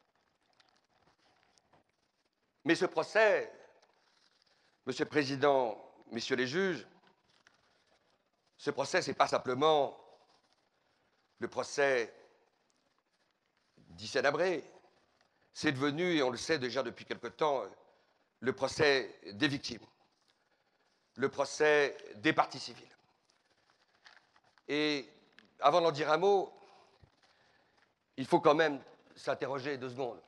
Mais ce procès, Monsieur le Président, Messieurs les juges, ce procès, ce n'est pas simplement le procès d'Sénabré, c'est devenu, et on le sait déjà depuis quelque temps, le procès des victimes, le procès des parties civiles. Et avant d'en dire un mot, il faut quand même s'interroger 2 secondes.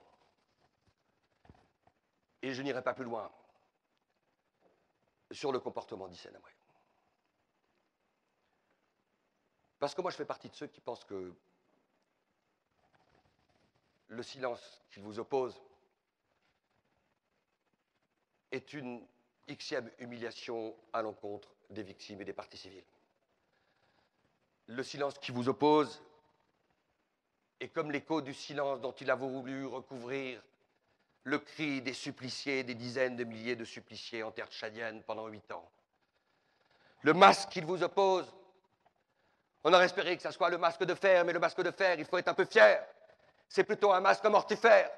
Et je n'irai pas plus loin sur le comportement d'Hissène Habré. Parce que moi, je fais partie de ceux qui pensent que le silence qu'il vous oppose est une xème humiliation à l'encontre des victimes et des parties civiles. Le silence qui vous oppose est comme l'écho du silence dont il a voulu recouvrir le cri des suppliciés, des dizaines de milliers de suppliciés en terre tchadienne pendant 8 ans. Le masque qu'il vous oppose, on aurait espéré que ça soit le masque de fer, mais le masque de fer, il faut être un peu fier. C'est plutôt un masque mortifère.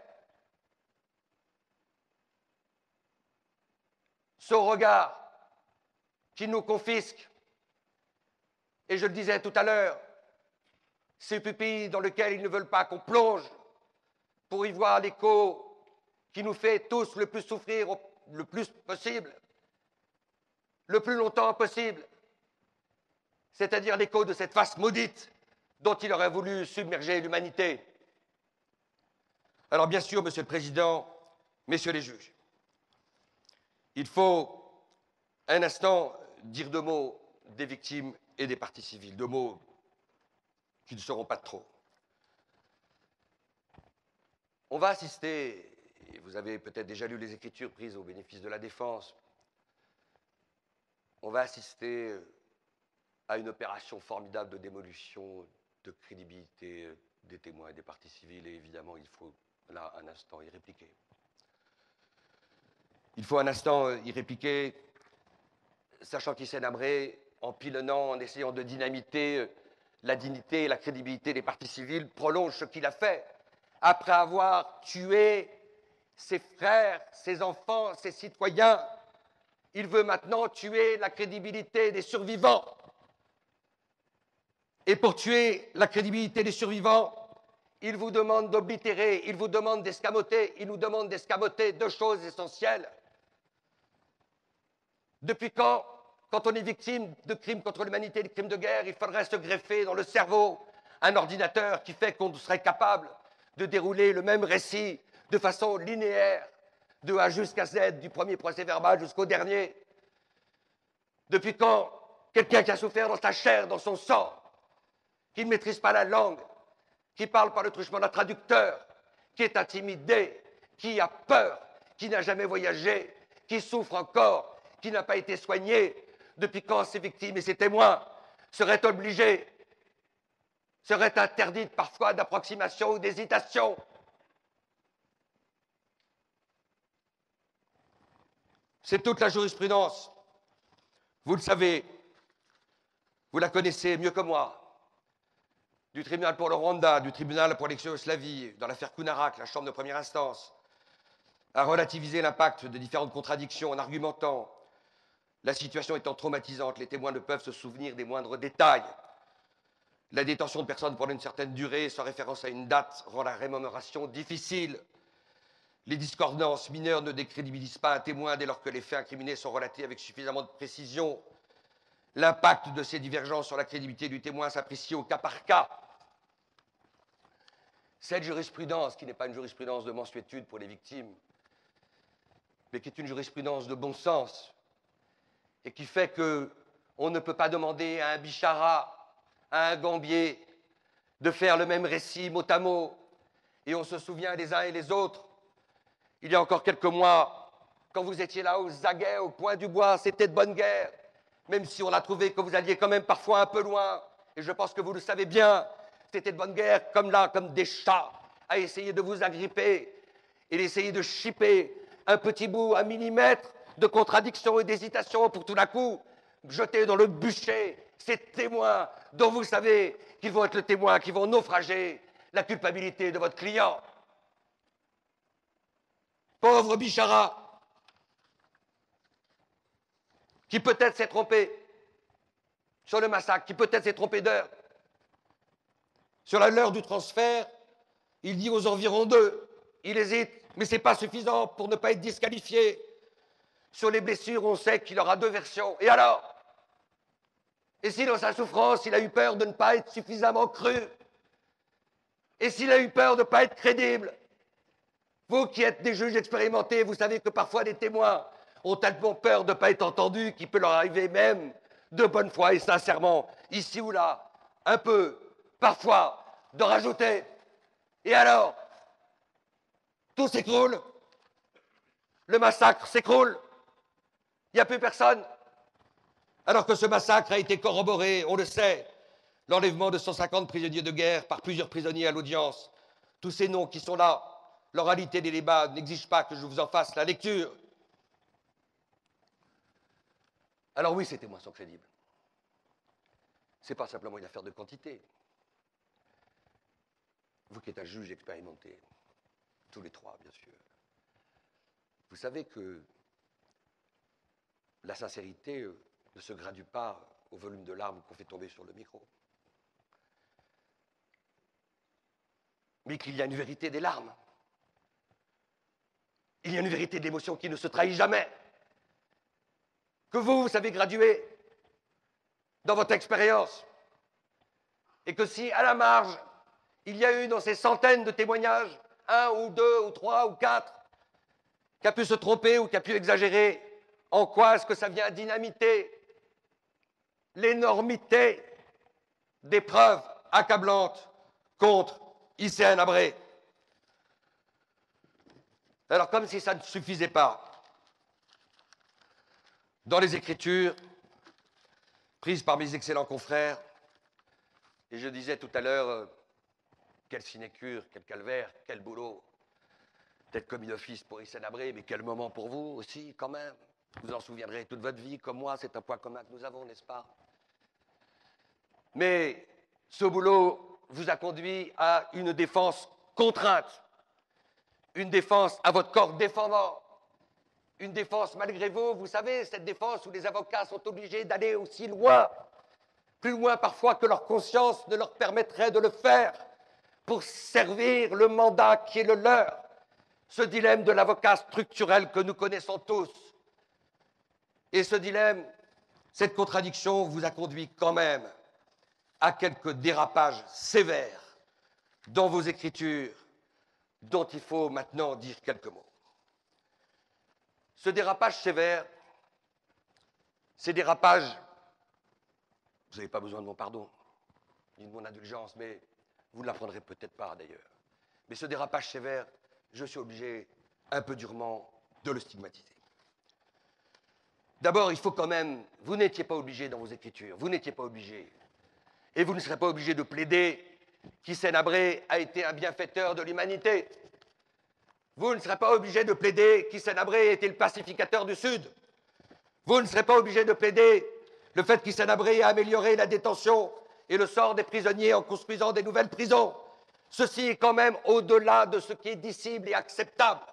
Ce regard qui nous confisque, et je le disais tout à l'heure, ces pupilles dans lesquelles ils ne veulent pas qu'on plonge pour y voir l'écho qui nous fait tous le plus souffrir le plus possible, le plus longtemps possible, c'est-à-dire l'écho de cette face maudite dont il aurait voulu submerger l'humanité. Alors bien sûr, Monsieur le Président, Messieurs les juges, il faut un instant dire 2 mots des victimes et des parties civiles, 2 mots qui ne seront pas de trop. On va assister, et vous avez peut-être déjà lu les écritures prises au bénéfice de la défense, on va assister à une opération formidable de démolition de crédibilité des témoins et des parties civiles, et évidemment, il faut là un instant y répliquer. Il faut un instant y répliquer, sachant qu'Hissène Habré, en pilonnant, en essayant de dynamiter la dignité et la crédibilité des parties civiles, prolonge ce qu'il a fait. Après avoir tué ses frères, ses enfants, ses citoyens, il veut maintenant tuer la crédibilité des survivants. Et pour tuer la crédibilité des survivants, il vous demande d'oblitérer, il vous demande d'escamoter, il nous demande d'escamoter 2 choses essentielles. Depuis quand on est victime de crimes contre l'humanité, de crimes de guerre, il faudrait se greffer dans le cerveau un ordinateur qui fait qu'on serait capable de dérouler le même récit de façon linéaire, de A jusqu'à Z, du premier procès verbal jusqu'au dernier. Depuis quand quelqu'un qui a souffert dans sa chair, dans son sang, qui ne maîtrise pas la langue, qui parle par le truchement d'un traducteur, qui est intimidé, qui a peur, qui n'a jamais voyagé, qui souffre encore, qui n'a pas été soigné, depuis quand ces victimes et ces témoins seraient obligés, seraient interdites parfois d'approximation ou d'hésitation? C'est toute la jurisprudence. Vous le savez, vous la connaissez mieux que moi. Du tribunal pour le Rwanda, du tribunal pour l'ex-Yougoslavie, dans l'affaire Kunarak, la chambre de première instance, a relativisé l'impact de différentes contradictions en argumentant. La situation étant traumatisante, les témoins ne peuvent se souvenir des moindres détails. La détention de personnes pendant une certaine durée, sans référence à une date, rend la rémémoration difficile. Les discordances mineures ne décrédibilisent pas un témoin dès lors que les faits incriminés sont relatés avec suffisamment de précision. L'impact de ces divergences sur la crédibilité du témoin s'apprécie au cas par cas. Cette jurisprudence, qui n'est pas une jurisprudence de mansuétude pour les victimes, mais qui est une jurisprudence de bon sens, et qui fait qu'on ne peut pas demander à un Bichara, à un Gambier, de faire le même récit mot à mot, et on se souvient les uns et les autres. Il y a encore quelques mois, quand vous étiez là aux aguets, au point du bois, c'était de bonne guerre, même si on a trouvé que vous alliez quand même parfois un peu loin, et je pense que vous le savez bien, c'était de bonne guerre, comme là, comme des chats, à essayer de vous agripper et d'essayer de chipper un petit bout, 1 millimètre de contradiction et d'hésitation pour tout d'un coup jeter dans le bûcher ces témoins dont vous savez qu'ils vont être le témoin, qui vont naufrager la culpabilité de votre client. Pauvre Bichara, qui peut-être s'est trompé sur le massacre, qui peut-être s'est trompé d'heure. Sur l'heure du transfert, il dit aux environs 2. il hésite, mais ce n'est pas suffisant pour ne pas être disqualifié. Sur les blessures, on sait qu'il aura 2 versions. Et alors? Et si dans sa souffrance, il a eu peur de ne pas être suffisamment cru? Et s'il a eu peur de ne pas être crédible? Vous qui êtes des juges expérimentés, vous savez que parfois des témoins ont tellement peur de ne pas être entendus qu'il peut leur arriver même de bonne foi et sincèrement, ici ou là, un peu, parfois, de rajouter. Et alors? Tout s'écroule? Le massacre s'écroule? Il n'y a plus personne? Alors que ce massacre a été corroboré, on le sait, l'enlèvement de 150 prisonniers de guerre par plusieurs prisonniers à l'audience. Tous ces noms qui sont là, l'oralité des débats n'exige pas que je vous en fasse la lecture. Alors oui, ces témoins sont crédibles. Ce n'est pas simplement une affaire de quantité. Vous qui êtes un juge expérimenté, tous les 3, bien sûr, vous savez que la sincérité ne se gradue pas au volume de larmes qu'on fait tomber sur le micro. Mais qu'il y a une vérité des larmes. Il y a une vérité d'émotion qui ne se trahit jamais. Que vous savez graduer dans votre expérience. Et que si, à la marge, il y a eu dans ces centaines de témoignages, 1 ou 2 ou 3 ou 4, qui a pu se tromper ou qui a pu exagérer, en quoi est-ce que ça vient dynamiter l'énormité des preuves accablantes contre Hissène Habré? Alors, comme si ça ne suffisait pas, dans les écritures prises par mes excellents confrères, et je disais tout à l'heure, quelle sinécure, quel calvaire, quel boulot, peut-être commis d'office pour Hissène Habré, mais quel moment pour vous aussi, quand même. Vous en souviendrez toute votre vie, comme moi, c'est un point commun que nous avons, n'est-ce pas? Mais ce boulot vous a conduit à une défense contrainte, une défense à votre corps défendant, une défense malgré vous, vous savez, cette défense où les avocats sont obligés d'aller aussi loin, plus loin parfois que leur conscience ne leur permettrait de le faire, pour servir le mandat qui est le leur, ce dilemme de l'avocat structurel que nous connaissons tous. Et ce dilemme, cette contradiction vous a conduit quand même à quelques dérapages sévères dans vos écritures, dont il faut maintenant dire quelques mots. Ce dérapage sévère, ces dérapages, vous n'avez pas besoin de mon pardon, ni de mon indulgence, mais vous ne l'apprendrez peut-être pas d'ailleurs. Mais ce dérapage sévère, je suis obligé, un peu durement, de le stigmatiser. D'abord, il faut quand même, vous n'étiez pas obligé dans vos écritures, vous n'étiez pas obligé, et vous ne serez pas obligé de plaider qu'Hissène Habré a été un bienfaiteur de l'humanité. Vous ne serez pas obligé de plaider qu'Hissène Habré était le pacificateur du Sud. Vous ne serez pas obligé de plaider le fait qu'Hissène Habré a amélioré la détention et le sort des prisonniers en construisant des nouvelles prisons. Ceci est quand même au-delà de ce qui est dissible et acceptable.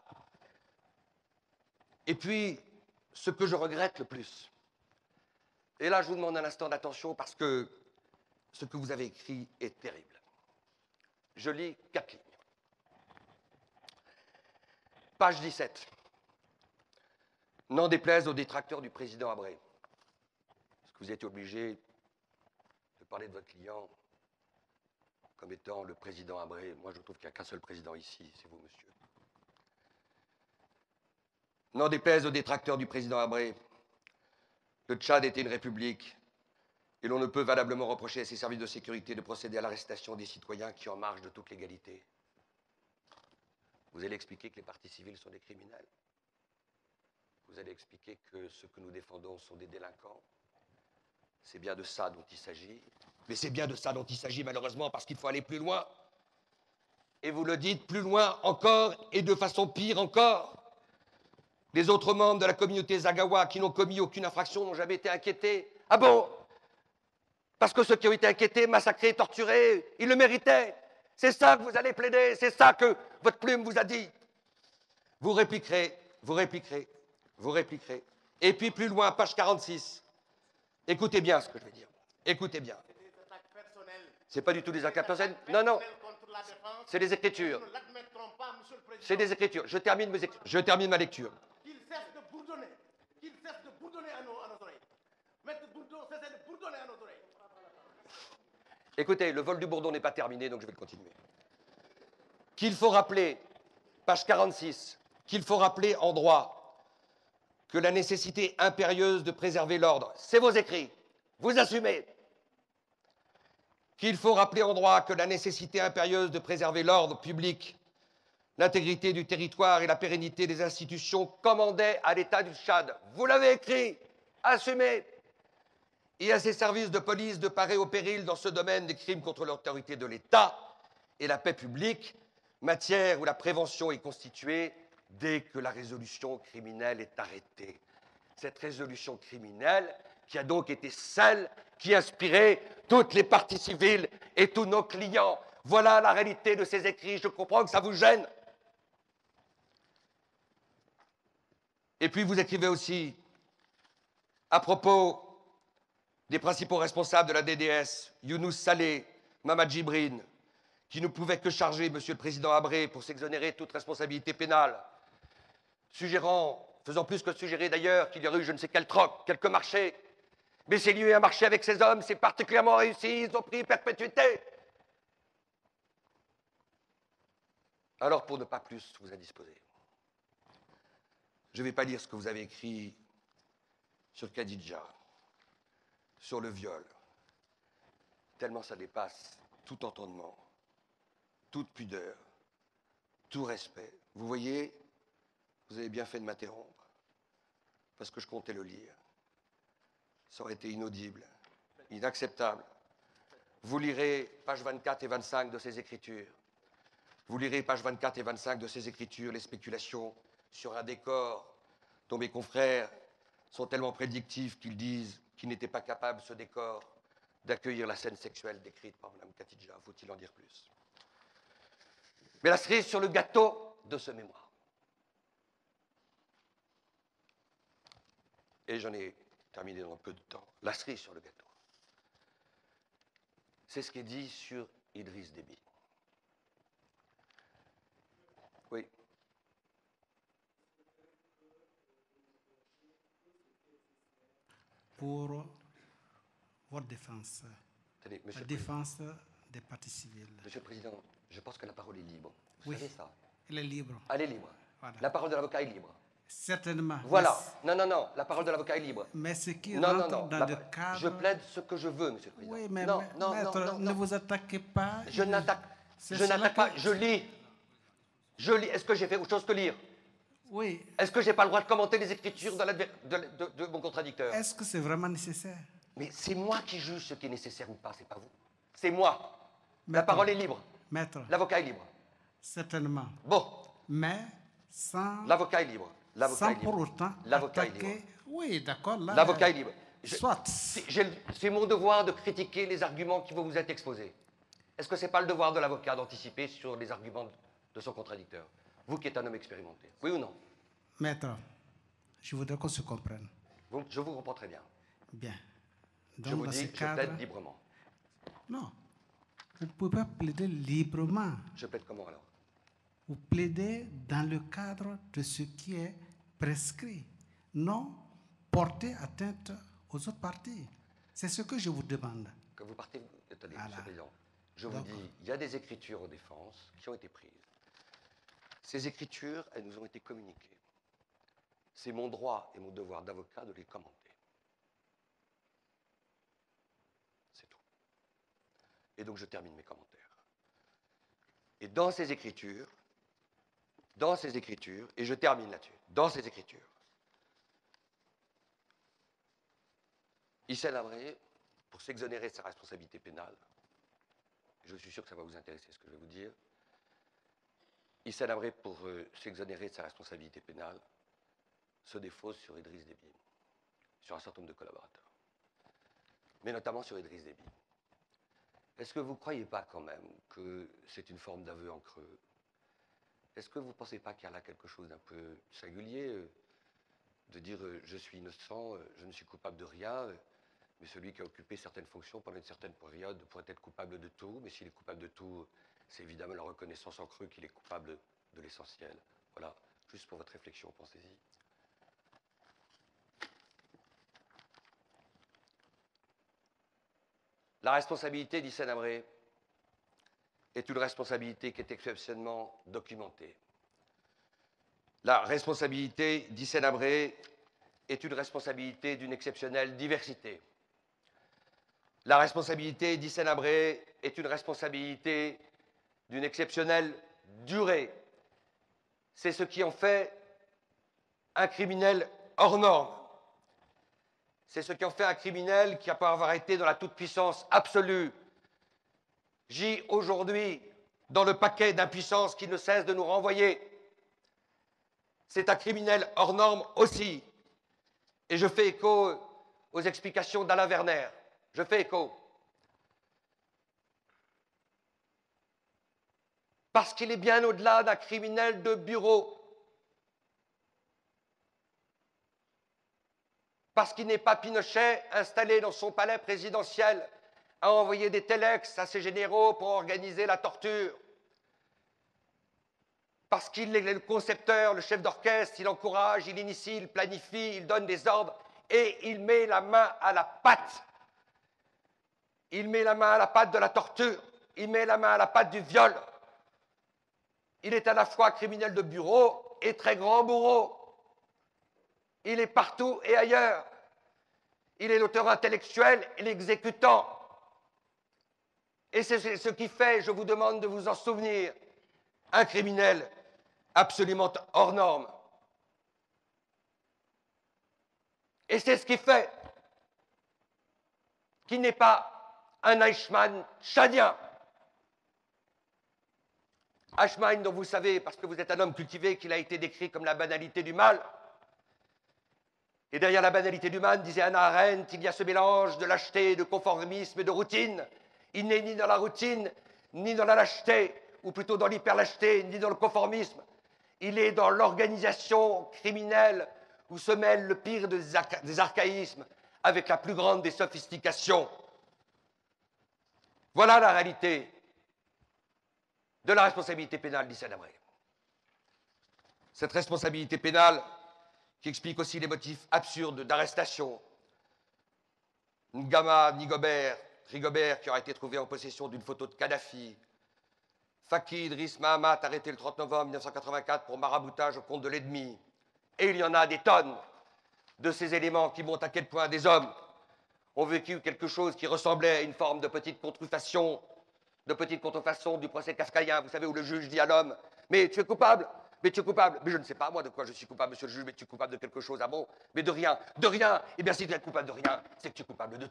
Et puis, ce que je regrette le plus, et là je vous demande un instant d'attention parce que ce que vous avez écrit est terrible. Je lis 4 lignes. Page 17. N'en déplaise aux détracteurs du président Habré. Est-ce que vous êtes obligé de parler de votre client comme étant le président Habré? Moi, je trouve qu'il n'y a qu'un seul président ici, c'est vous, monsieur. N'en déplaise aux détracteurs du président Habré. Le Tchad était une république et l'on ne peut valablement reprocher à ses services de sécurité de procéder à l'arrestation des citoyens qui en marchent de toute légalité. Vous allez expliquer que les partis civils sont des criminels. Vous allez expliquer que ceux que nous défendons sont des délinquants. C'est bien de ça dont il s'agit. Mais c'est bien de ça dont il s'agit malheureusement parce qu'il faut aller plus loin. Et vous le dites, plus loin encore et de façon pire encore. Les autres membres de la communauté Zaghawa qui n'ont commis aucune infraction n'ont jamais été inquiétés. Ah bon? Parce que ceux qui ont été inquiétés, massacrés, torturés, ils le méritaient. C'est ça que vous allez plaider, c'est ça que votre plume vous a dit. Vous répliquerez, vous répliquerez, vous répliquerez. Et puis plus loin, page 46. Écoutez bien ce que je vais dire. Écoutez bien. C'est pas du tout des attaques personnelles. Non, non. C'est des écritures. Nous ne l'admettrons pas, C'est des écritures. Je termine ma lecture. Qu'il cesse de bourdonner. Qu'il cesse de bourdonner à nos oreilles. Maître Bourdon, cessez de bourdonner à nos oreilles. Écoutez, le vol du bourdon n'est pas terminé, donc je vais le continuer. Qu'il faut rappeler, page 46, qu'il faut rappeler en droit que la nécessité impérieuse de préserver l'ordre, c'est vos écrits, vous assumez. Qu'il faut rappeler en droit que la nécessité impérieuse de préserver l'ordre public, l'intégrité du territoire et la pérennité des institutions commandait à l'État du Tchad. Vous l'avez écrit, assumez. Et à ses services de police de parer au péril dans ce domaine des crimes contre l'autorité de l'État et la paix publique, matière où la prévention est constituée dès que la résolution criminelle est arrêtée. Cette résolution criminelle qui a donc été celle qui inspirait toutes les parties civiles et tous nos clients. Voilà la réalité de ces écrits. Je comprends que ça vous gêne. Et puis vous écrivez aussi, à propos des principaux responsables de la DDS, Younous Saleh, Mamad Djibrine, qui ne pouvaient que charger M. le Président Habré pour s'exonérer de toute responsabilité pénale, faisant plus que suggérer d'ailleurs qu'il y aurait eu je ne sais quel troc, quelques marchés. Mais s'il y a eu un marché avec ces hommes, c'est particulièrement réussi, ils ont pris perpétuité. Alors, pour ne pas plus vous indisposer, je ne vais pas lire ce que vous avez écrit sur Khadija, sur le viol, tellement ça dépasse tout entendement, toute pudeur, tout respect. Vous voyez, vous avez bien fait de m'interrompre, parce que je comptais le lire. Ça aurait été inaudible, inacceptable. Vous lirez pages 24 et 25 de ces écritures. Vous lirez pages 24 et 25 de ces écritures, les spéculations sur un décor dont mes confrères sont tellement prédictifs qu'ils disent qu'ils n'étaient pas capables, ce décor, d'accueillir la scène sexuelle décrite par Mme Khadija. Faut-il en dire plus? Mais la cerise sur le gâteau de ce mémoire. Et j'en ai terminé dans peu de temps. La cerise sur le gâteau. C'est ce qui est dit sur Idriss Déby. Oui. Pour votre défense, Attendez, la défense des partis civils. Monsieur le Président, je pense que la parole est libre. Vous Oui, savez ça? elle est libre. Elle est libre. Voilà. La parole de l'avocat est libre. Certainement. Voilà. Non, la parole de l'avocat est libre. Mais ce qui Non, rentre non, dans le cadre... Je plaide ce que je veux, Monsieur le Président. Oui, mais non, maître, ne vous attaquez pas. Je n'attaque cela pas, que- je lis. Je lis. Est-ce que j'ai fait autre chose que lire? Oui. Est-ce que j'ai pas le droit de commenter les écritures de mon contradicteur? Est-ce que c'est vraiment nécessaire? Mais c'est moi qui juge ce qui est nécessaire ou pas, c'est pas vous. C'est moi. La Maître, parole est libre. Maître, L'avocat est libre. certainement. Bon, Mais sans, l'avocat est libre. L'avocat sans est libre. pour autant L'avocat est attaquer... libre. Oui, d'accord. là, L'avocat est libre. Soit. C'est mon devoir de critiquer les arguments qui vont vous être exposés. Est-ce que ce n'est pas le devoir de l'avocat d'anticiper sur les arguments de son contradicteur? Vous qui êtes un homme expérimenté. Oui ou non? Maître, je voudrais qu'on se comprenne. Je vous comprends très bien. Bien. Je Donc, vous dans dis, ce je cadre... plaide librement. Non. Vous ne pouvez pas plaider librement. Je plaide comment alors? Vous plaidez dans le cadre de ce qui est prescrit. Non porter atteinte aux autres parties. C'est ce que je vous demande. Que vous partez... Attendez, Voilà. Monsieur le Président. Je vous Donc- dis, il y a des écritures en défense qui ont été prises. Ces écritures, elles nous ont été communiquées. C'est mon droit et mon devoir d'avocat de les commenter. C'est tout. Et donc je termine mes commentaires. Et dans ces écritures, et je termine là-dessus, dans ces écritures, Hissène Habré, pour s'exonérer de sa responsabilité pénale, je suis sûr que ça va vous intéresser ce que je vais vous dire, Hissène Habré, pour s'exonérer de sa responsabilité pénale, se défausse sur Idriss Déby, sur un certain nombre de collaborateurs, mais notamment sur Idriss Déby. Est-ce que vous ne croyez pas quand même que c'est une forme d'aveu en creux? Est-ce que vous ne pensez pas qu'il y a là quelque chose d'un peu singulier, de dire je suis innocent, je ne suis coupable de rien, mais celui qui a occupé certaines fonctions pendant une certaine période pourrait être coupable de tout, mais s'il est coupable de tout, c'est évidemment la reconnaissance en creux qu'il est coupable de l'essentiel. Voilà, juste pour votre réflexion, pensez-y. La responsabilité d'Hissène Habré est une responsabilité qui est exceptionnellement documentée. La responsabilité d'Hissène Habré est une responsabilité d'une exceptionnelle diversité. La responsabilité d'Hissène Habré est une responsabilité d'une exceptionnelle durée. C'est ce qui en fait un criminel hors norme. C'est ce qui en fait un criminel qui, après avoir été dans la toute-puissance absolue, gît aujourd'hui dans le paquet d'impuissance qui ne cesse de nous renvoyer. C'est un criminel hors norme aussi. Et je fais écho aux explications d'Alain Werner. Je fais écho. Parce qu'il est bien au-delà d'un criminel de bureau. Parce qu'il n'est pas Pinochet installé dans son palais présidentiel à envoyer des téléx à ses généraux pour organiser la torture. Parce qu'il est le concepteur, le chef d'orchestre, il encourage, il initie, il planifie, il donne des ordres et il met la main à la pâte. Il met la main à la pâte de la torture, il met la main à la pâte du viol. Il est à la fois criminel de bureau et très grand bourreau. Il est partout et ailleurs. Il est l'auteur intellectuel et l'exécutant. Et c'est ce qui fait, je vous demande de vous en souvenir, un criminel absolument hors norme. Et c'est ce qui fait qu'il n'est pas un Eichmann tchadien. Eichmann, dont vous savez, parce que vous êtes un homme cultivé, qu'il a été décrit comme la banalité du mal. Et derrière la banalité du mal, disait Hannah Arendt, il y a ce mélange de lâcheté, de conformisme et de routine. Il n'est ni dans la routine, ni dans la lâcheté, ou plutôt dans l'hyperlâcheté, ni dans le conformisme. Il est dans l'organisation criminelle où se mêle le pire des archaïsmes avec la plus grande des sophistications. Voilà la réalité de la responsabilité pénale d'Hissène Habré. Cette responsabilité pénale qui explique aussi les motifs absurdes d'arrestation. Ngama Rigobert, qui aura été trouvé en possession d'une photo de Kadhafi. Faki Idriss Mahamat, arrêté le 30 novembre 1984 pour maraboutage au compte de l'ennemi. Et il y en a des tonnes de ces éléments qui montrent à quel point des hommes ont vécu quelque chose qui ressemblait à une forme de petite contrefaçon du procès kafkaïen, vous savez, où le juge dit à l'homme « Mais tu es coupable !» « Mais tu es coupable !»« Mais je ne sais pas, moi, de quoi je suis coupable, monsieur le juge, mais tu es coupable de quelque chose. » « Ah bon ? Mais de rien. De rien. Eh bien, si tu es coupable de rien, c'est que tu es coupable de tout. »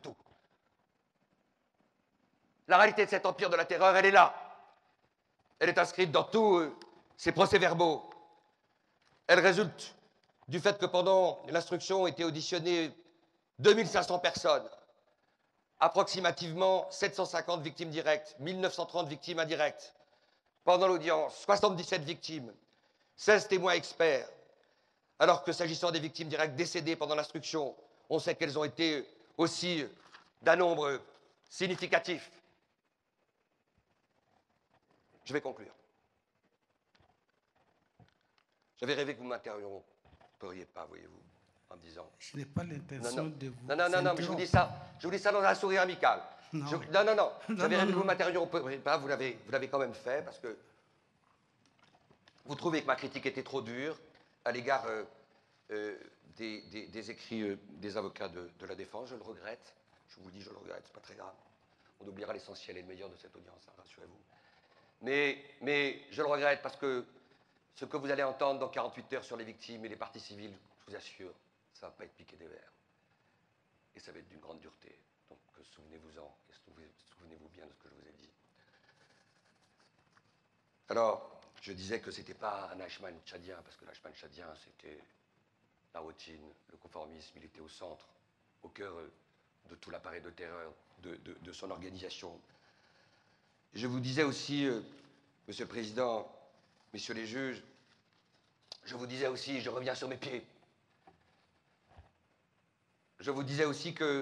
La réalité de cet empire de la terreur, elle est là. Elle est inscrite dans tous ces procès-verbaux. Elle résulte du fait que pendant l'instruction ont été auditionnées 2500 personnes, approximativement 750 victimes directes, 1930 victimes indirectes. Pendant l'audience, 77 victimes, 16 témoins experts, alors que s'agissant des victimes directes décédées pendant l'instruction, on sait qu'elles ont été aussi d'un nombre significatif. Je vais conclure. J'avais rêvé que vous ne m'interrompiez pas, voyez-vous, en me disant... Je n'ai pas l'intention de vous... Non, mais je vous dis ça dans un sourire amical. Non. Non. J'avais rêvé que vous ne m'interrompiez pas, vous l'avez quand même fait, parce que vous trouvez que ma critique était trop dure à l'égard des écrits des avocats de la défense. Je le regrette. Je vous le dis, je le regrette, c'est pas très grave. On oubliera l'essentiel et le meilleur de cette audience, hein, rassurez-vous. Mais je le regrette parce que ce que vous allez entendre dans 48 heures sur les victimes et les parties civiles, je vous assure, ça ne va pas être piqué des verres. Et ça va être d'une grande dureté. Donc souvenez-vous-en et souvenez-vous bien de ce que je vous ai dit. Alors, je disais que ce n'était pas un Eichmann tchadien, parce que l'Eichmann tchadien, c'était la routine, le conformisme, il était au centre, au cœur de tout l'appareil de terreur, de son organisation. Je vous disais aussi, Monsieur le Président, Messieurs les juges, je vous disais aussi, je reviens sur mes pieds, je vous disais aussi que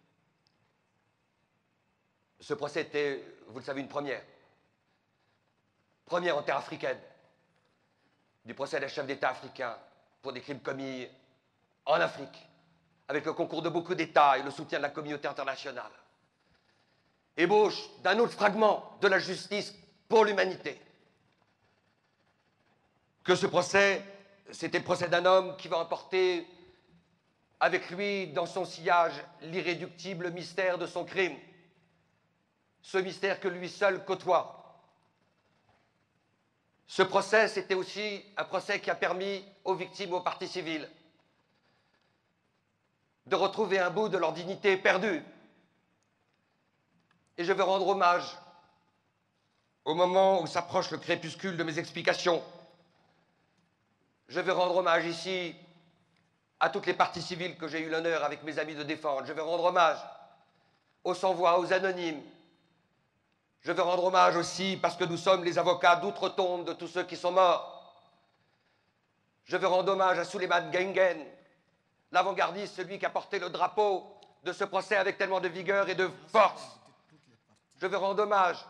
ce procès était, vous le savez, une première en terre africaine. du procès d'un chef d'État africain pour des crimes commis en Afrique, avec le concours de beaucoup d'États et le soutien de la communauté internationale. Ébauche d'un autre fragment de la justice pour l'humanité. Que ce procès, c'était le procès d'un homme qui va emporter avec lui dans son sillage l'irréductible mystère de son crime, ce mystère que lui seul côtoie. Ce procès, c'était aussi un procès qui a permis aux victimes, aux parties civiles, de retrouver un bout de leur dignité perdue. Et je veux rendre hommage, au moment où s'approche le crépuscule de mes explications, je veux rendre hommage ici à toutes les parties civiles que j'ai eu l'honneur avec mes amis de défendre. Je veux rendre hommage aux sans-voix, aux anonymes. Je veux rendre hommage aussi parce que nous sommes les avocats d'outre-tombe de tous ceux qui sont morts. Je veux rendre hommage à Souleymane Guenguen, l'avant-gardiste, celui qui a porté le drapeau de ce procès avec tellement de vigueur et de force. Je veux rendre hommage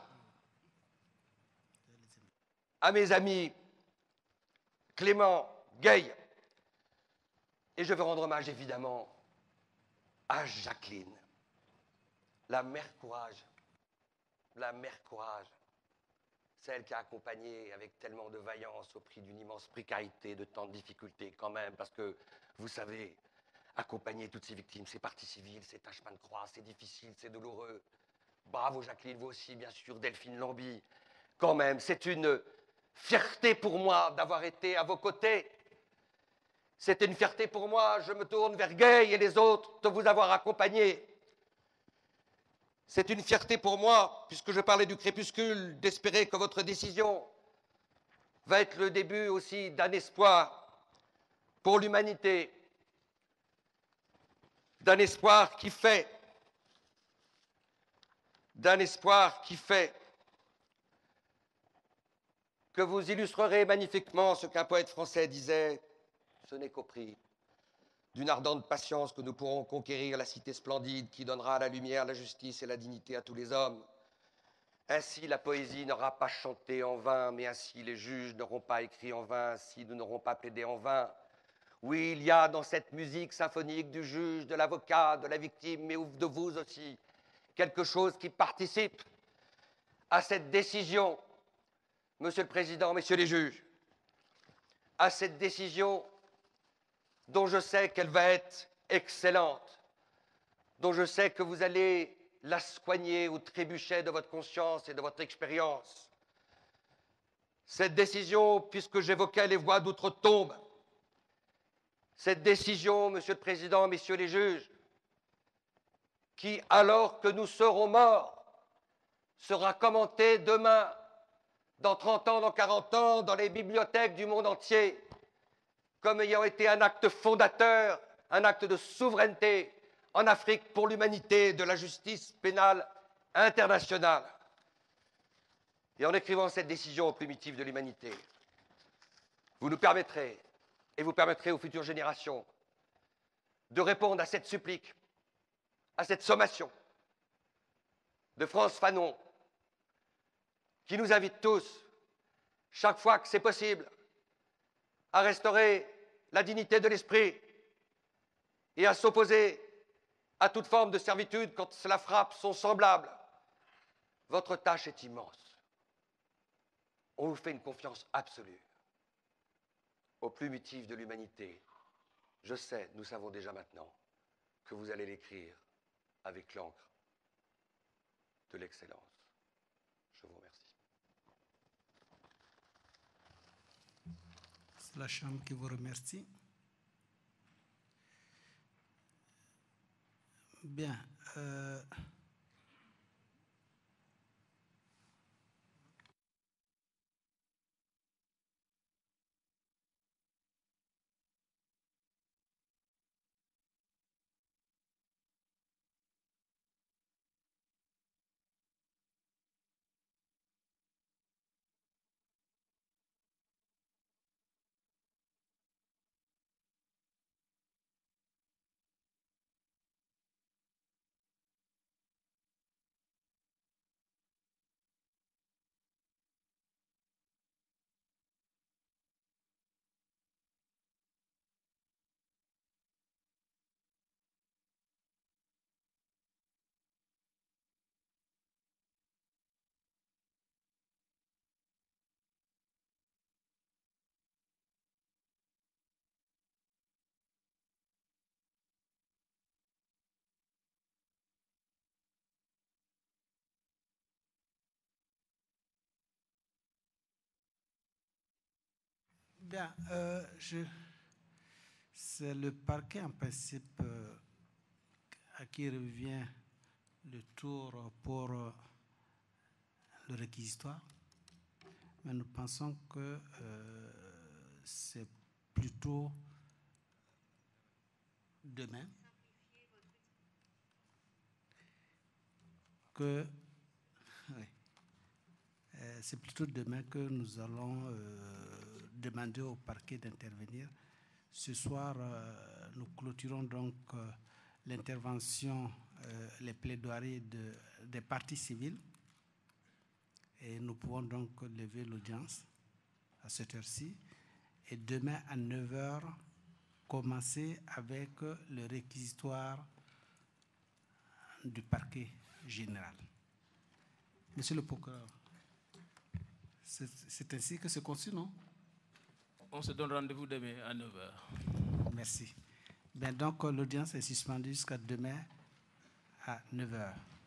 à mes amis Clément, Gay, et je veux rendre hommage évidemment à Jacqueline, la mère courage, celle qui a accompagné avec tellement de vaillance au prix d'une immense précarité, de tant de difficultés quand même, parce que vous savez, accompagner toutes ces victimes, ces parties civiles, ces tâchements de croix, c'est difficile, c'est douloureux. Bravo Jacqueline, vous aussi bien sûr, Delphine Lamby, quand même, c'est une fierté pour moi d'avoir été à vos côtés. C'était une fierté pour moi, je me tourne vers Gay et les autres, de vous avoir accompagnés. C'est une fierté pour moi, puisque je parlais du crépuscule, d'espérer que votre décision va être le début aussi d'un espoir pour l'humanité, d'un espoir qui fait que vous illustrerez magnifiquement ce qu'un poète français disait, ce n'est qu'au prix d'une ardente patience que nous pourrons conquérir la cité splendide qui donnera la lumière, la justice et la dignité à tous les hommes. Ainsi la poésie n'aura pas chanté en vain, mais ainsi les juges n'auront pas écrit en vain, ainsi nous n'aurons pas plaidé en vain. Oui, il y a dans cette musique symphonique du juge, de l'avocat, de la victime, mais de vous aussi, quelque chose qui participe à cette décision, Monsieur le Président, Messieurs les juges, à cette décision dont je sais qu'elle va être excellente, dont je sais que vous allez la soigner au trébuchet de votre conscience et de votre expérience. Cette décision, puisque j'évoquais les voix d'outre-tombe, cette décision, Monsieur le Président, Messieurs les juges, qui, alors que nous serons morts, sera commentée demain, dans 30 ans, dans 40 ans, dans les bibliothèques du monde entier, comme ayant été un acte fondateur, un acte de souveraineté en Afrique pour l'humanité de la justice pénale internationale. Et en écrivant cette décision aux primitives de l'humanité, vous nous permettrez, et vous permettrez aux futures générations, de répondre à cette supplique, à cette sommation de France Fanon, qui nous invite tous, chaque fois que c'est possible, à restaurer la dignité de l'esprit et à s'opposer à toute forme de servitude quand cela frappe son semblable. Votre tâche est immense. On vous fait une confiance absolue. Au plumitif de l'humanité, je sais, nous savons déjà maintenant, que vous allez l'écrire avec l'encre de l'excellence. Je vous remercie. C'est la Chambre qui vous remercie. Bien. Bien, c'est le parquet en principe à qui revient le tour pour le réquisitoire, mais nous pensons que c'est plutôt demain que c'est plutôt demain que nous allons demander au parquet d'intervenir. Ce soir, nous clôturons donc l'intervention, les plaidoiries des parties civiles, et nous pouvons donc lever l'audience à cette heure-ci. Et demain à 9h, commencer avec le réquisitoire du parquet général. Monsieur le procureur, c'est ainsi que c'est conçu, non? On se donne rendez-vous demain à 9h. Merci. Bien, donc l'audience est suspendue jusqu'à demain à 9h.